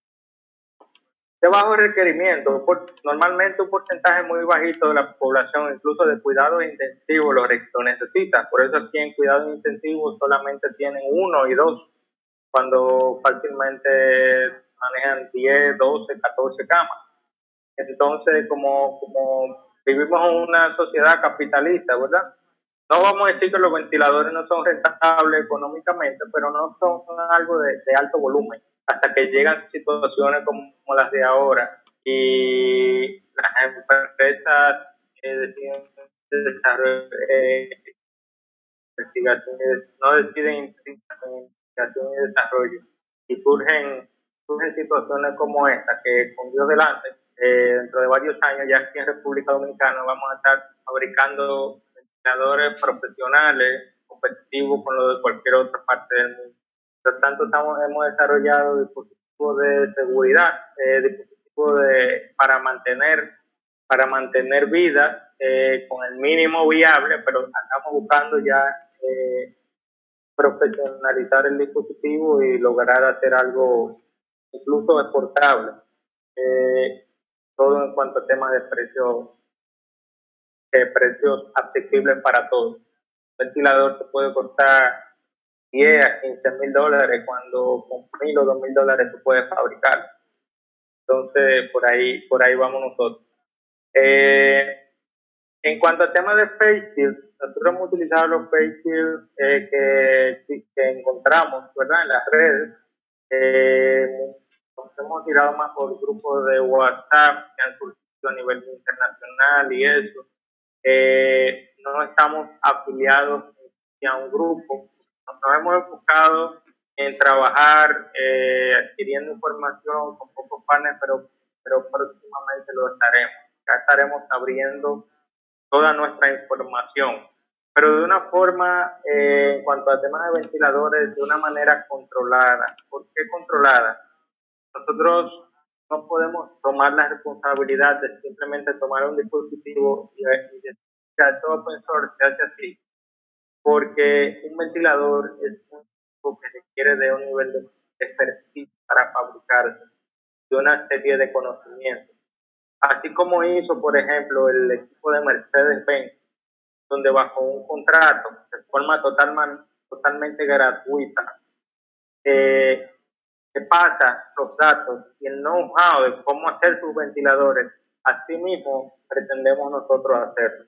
de bajo requerimiento. Por, normalmente un porcentaje muy bajito de la población, incluso de cuidados intensivos, lo, lo necesita. Por eso aquí en cuidados intensivos solamente tienen uno y dos, cuando fácilmente manejan diez, doce, catorce camas. Entonces, como, como vivimos en una sociedad capitalista, ¿verdad? No vamos a decir que los ventiladores no son rentables económicamente, pero no son algo de, de alto volumen, hasta que llegan situaciones como, como las de ahora y las empresas eh, deciden desarrollar eh, investigaciones, no deciden investigación y desarrollo, y surgen, surgen situaciones como esta, que con Dios delante, eh, dentro de varios años ya aquí en República Dominicana vamos a estar fabricando ventiladores profesionales competitivos con los de cualquier otra parte del mundo. Por lo tanto, estamos, hemos desarrollado dispositivos de seguridad, eh, dispositivos de, para mantener para mantener vida eh, con el mínimo viable, pero estamos buscando ya eh, profesionalizar el dispositivo y lograr hacer algo incluso exportable. Eh, todo en cuanto a temas de precios, eh, precios asequibles para todos. Un ventilador te puede costar diez a quince mil dólares, cuando con mil o dos mil dólares tú puedes fabricar. Entonces, por ahí, por ahí vamos nosotros. Eh, en cuanto al tema de face shield, nosotros hemos utilizado los face shield eh, que, que encontramos, ¿verdad?, en las redes. Eh, nos hemos tirado más por grupos de WhatsApp que han surgido a nivel internacional y eso. Eh, no estamos afiliados y a un grupo. Nos hemos enfocado en trabajar eh, adquiriendo información con pocos partners, pero, pero próximamente lo estaremos. Ya estaremos abriendo toda nuestra información, pero de una forma, eh, en cuanto a temas de ventiladores, de una manera controlada. ¿Por qué controlada? Nosotros no podemos tomar la responsabilidad de simplemente tomar un dispositivo y, y decir que todo open source se hace así, porque un ventilador es un equipo que requiere de un nivel de expertise para fabricarse, de una serie de conocimientos. Así como hizo, por ejemplo, el equipo de Mercedes-Benz, donde bajo un contrato de forma total, totalmente gratuita, eh, se pasa los datos y el know-how de cómo hacer sus ventiladores, así mismo pretendemos nosotros hacerlo.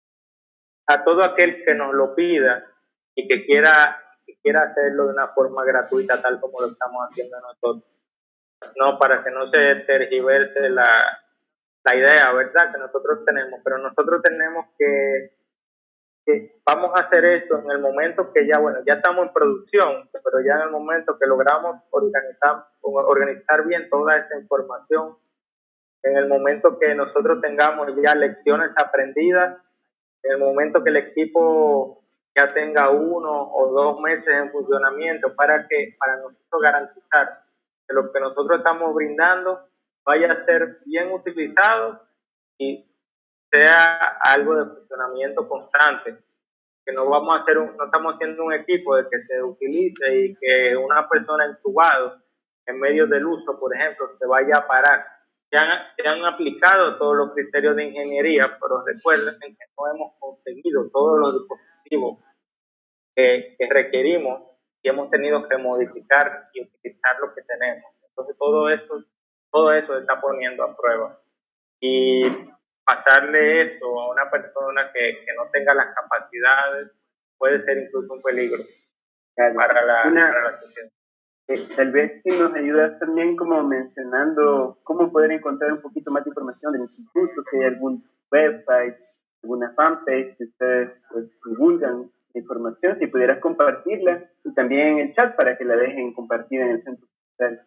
A todo aquel que nos lo pida y que quiera, que quiera hacerlo de una forma gratuita, tal como lo estamos haciendo nosotros, no, para que no se tergiverse la la idea, ¿verdad?, que nosotros tenemos, pero nosotros tenemos que, que vamos a hacer esto en el momento que ya, bueno, ya estamos en producción, pero ya en el momento que logramos organizar, organizar bien toda esta información, en el momento que nosotros tengamos ya lecciones aprendidas, en el momento que el equipo ya tenga uno o dos meses en funcionamiento, para que, para nosotros garantizar que lo que nosotros estamos brindando vaya a ser bien utilizado y sea algo de funcionamiento constante, que no vamos a hacer un, no estamos haciendo un equipo de que se utilice y que una persona entubado en medio del uso, por ejemplo, se vaya a parar. Se han, se han aplicado todos los criterios de ingeniería, pero recuerden que no hemos conseguido todos los dispositivos que, que requerimos y hemos tenido que modificar y utilizar lo que tenemos. Entonces todo eso Todo eso se está poniendo a prueba. Y pasarle esto a una persona que, que no tenga las capacidades puede ser incluso un peligro claro. para, la, una, para la sociedad. Eh, tal vez si nos ayudas también como mencionando cómo poder encontrar un poquito más de información del instituto, si hay algún website, alguna fanpage que ustedes pues, divulgan información, si pudieras compartirla y también en el chat para que la dejen compartida en el centro social.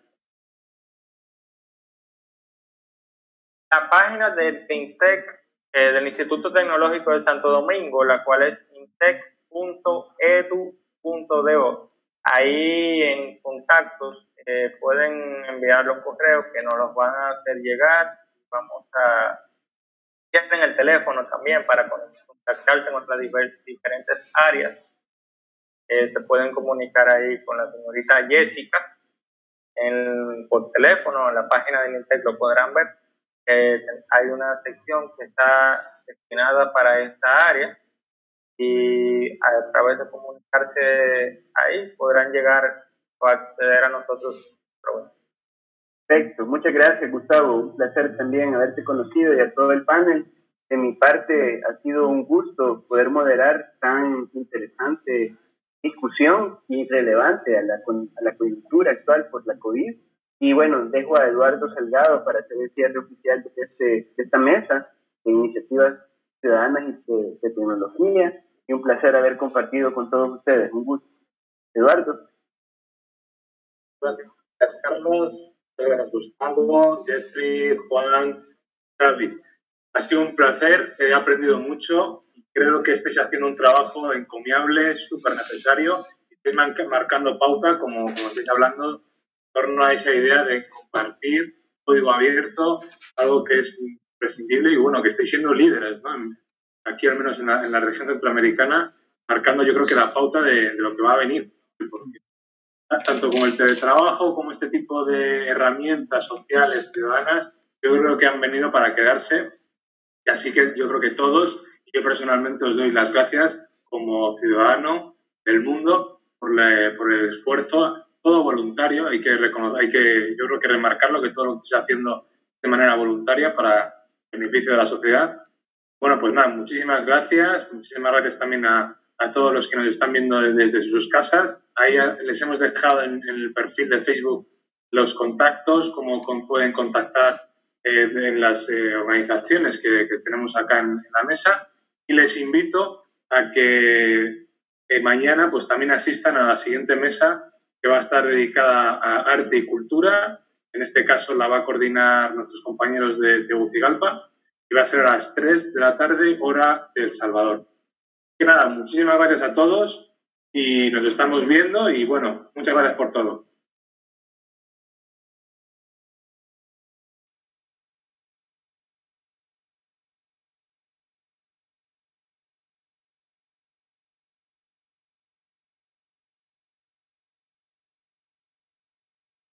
La página del INTEC, eh, del Instituto Tecnológico de Santo Domingo, la cual es intec punto edu punto do. Ahí en contactos eh, pueden enviar los correos que nos los van a hacer llegar. Vamos a... Tienen el teléfono también para contactarse con las diferentes áreas. Eh, se pueden comunicar ahí con la señorita Jessica en, por teléfono. En la página del INTEC lo podrán ver. Eh, hay una sección que está destinada para esta área y a través de comunicarse ahí podrán llegar o acceder a nosotros. Perfecto, muchas gracias Gustavo, un placer también haberte conocido y a todo el panel. De mi parte ha sido un gusto poder moderar tan interesante discusión y relevante a la, a la coyuntura actual por la COVID. Y bueno, dejo a Eduardo Salgado para hacer el cierre oficial de, este, de esta mesa de iniciativas ciudadanas y de, de tecnología. Y un placer haber compartido con todos ustedes. Un gusto. Eduardo. Gracias, Gracias Carlos, Gustavo, Jeffrey, Juan, Xavi. Ha sido un placer, he aprendido mucho y creo que estáis haciendo un trabajo encomiable, súper necesario. Estáis marcando pauta, como, como estáis hablando, en torno a esa idea de compartir código abierto, algo que es imprescindible y bueno, que estáis siendo líderes, ¿no? Aquí al menos en la, en la región centroamericana, marcando yo creo que la pauta de, de lo que va a venir. Porque tanto como el teletrabajo como este tipo de herramientas sociales ciudadanas, yo creo que han venido para quedarse. Y así que yo creo que todos, y yo personalmente os doy las gracias como ciudadano del mundo por, la, por el esfuerzo, todo voluntario, hay que reconocer, hay que, yo creo que remarcarlo, que todo lo que estáis haciendo de manera voluntaria para beneficio de la sociedad. Bueno, pues nada, muchísimas gracias, muchísimas gracias también a, a todos los que nos están viendo desde sus casas. Ahí les hemos dejado en, en el perfil de Facebook los contactos, cómo con, pueden contactar eh, en las eh, organizaciones que, que tenemos acá en, en la mesa. Y les invito a que eh, mañana mañana pues también asistan a la siguiente mesa que va a estar dedicada a arte y cultura. En este caso la va a coordinar nuestros compañeros de Tegucigalpa y va a ser a las tres de la tarde, hora de El Salvador. Que nada, muchísimas gracias a todos y nos estamos viendo y bueno, muchas gracias por todo.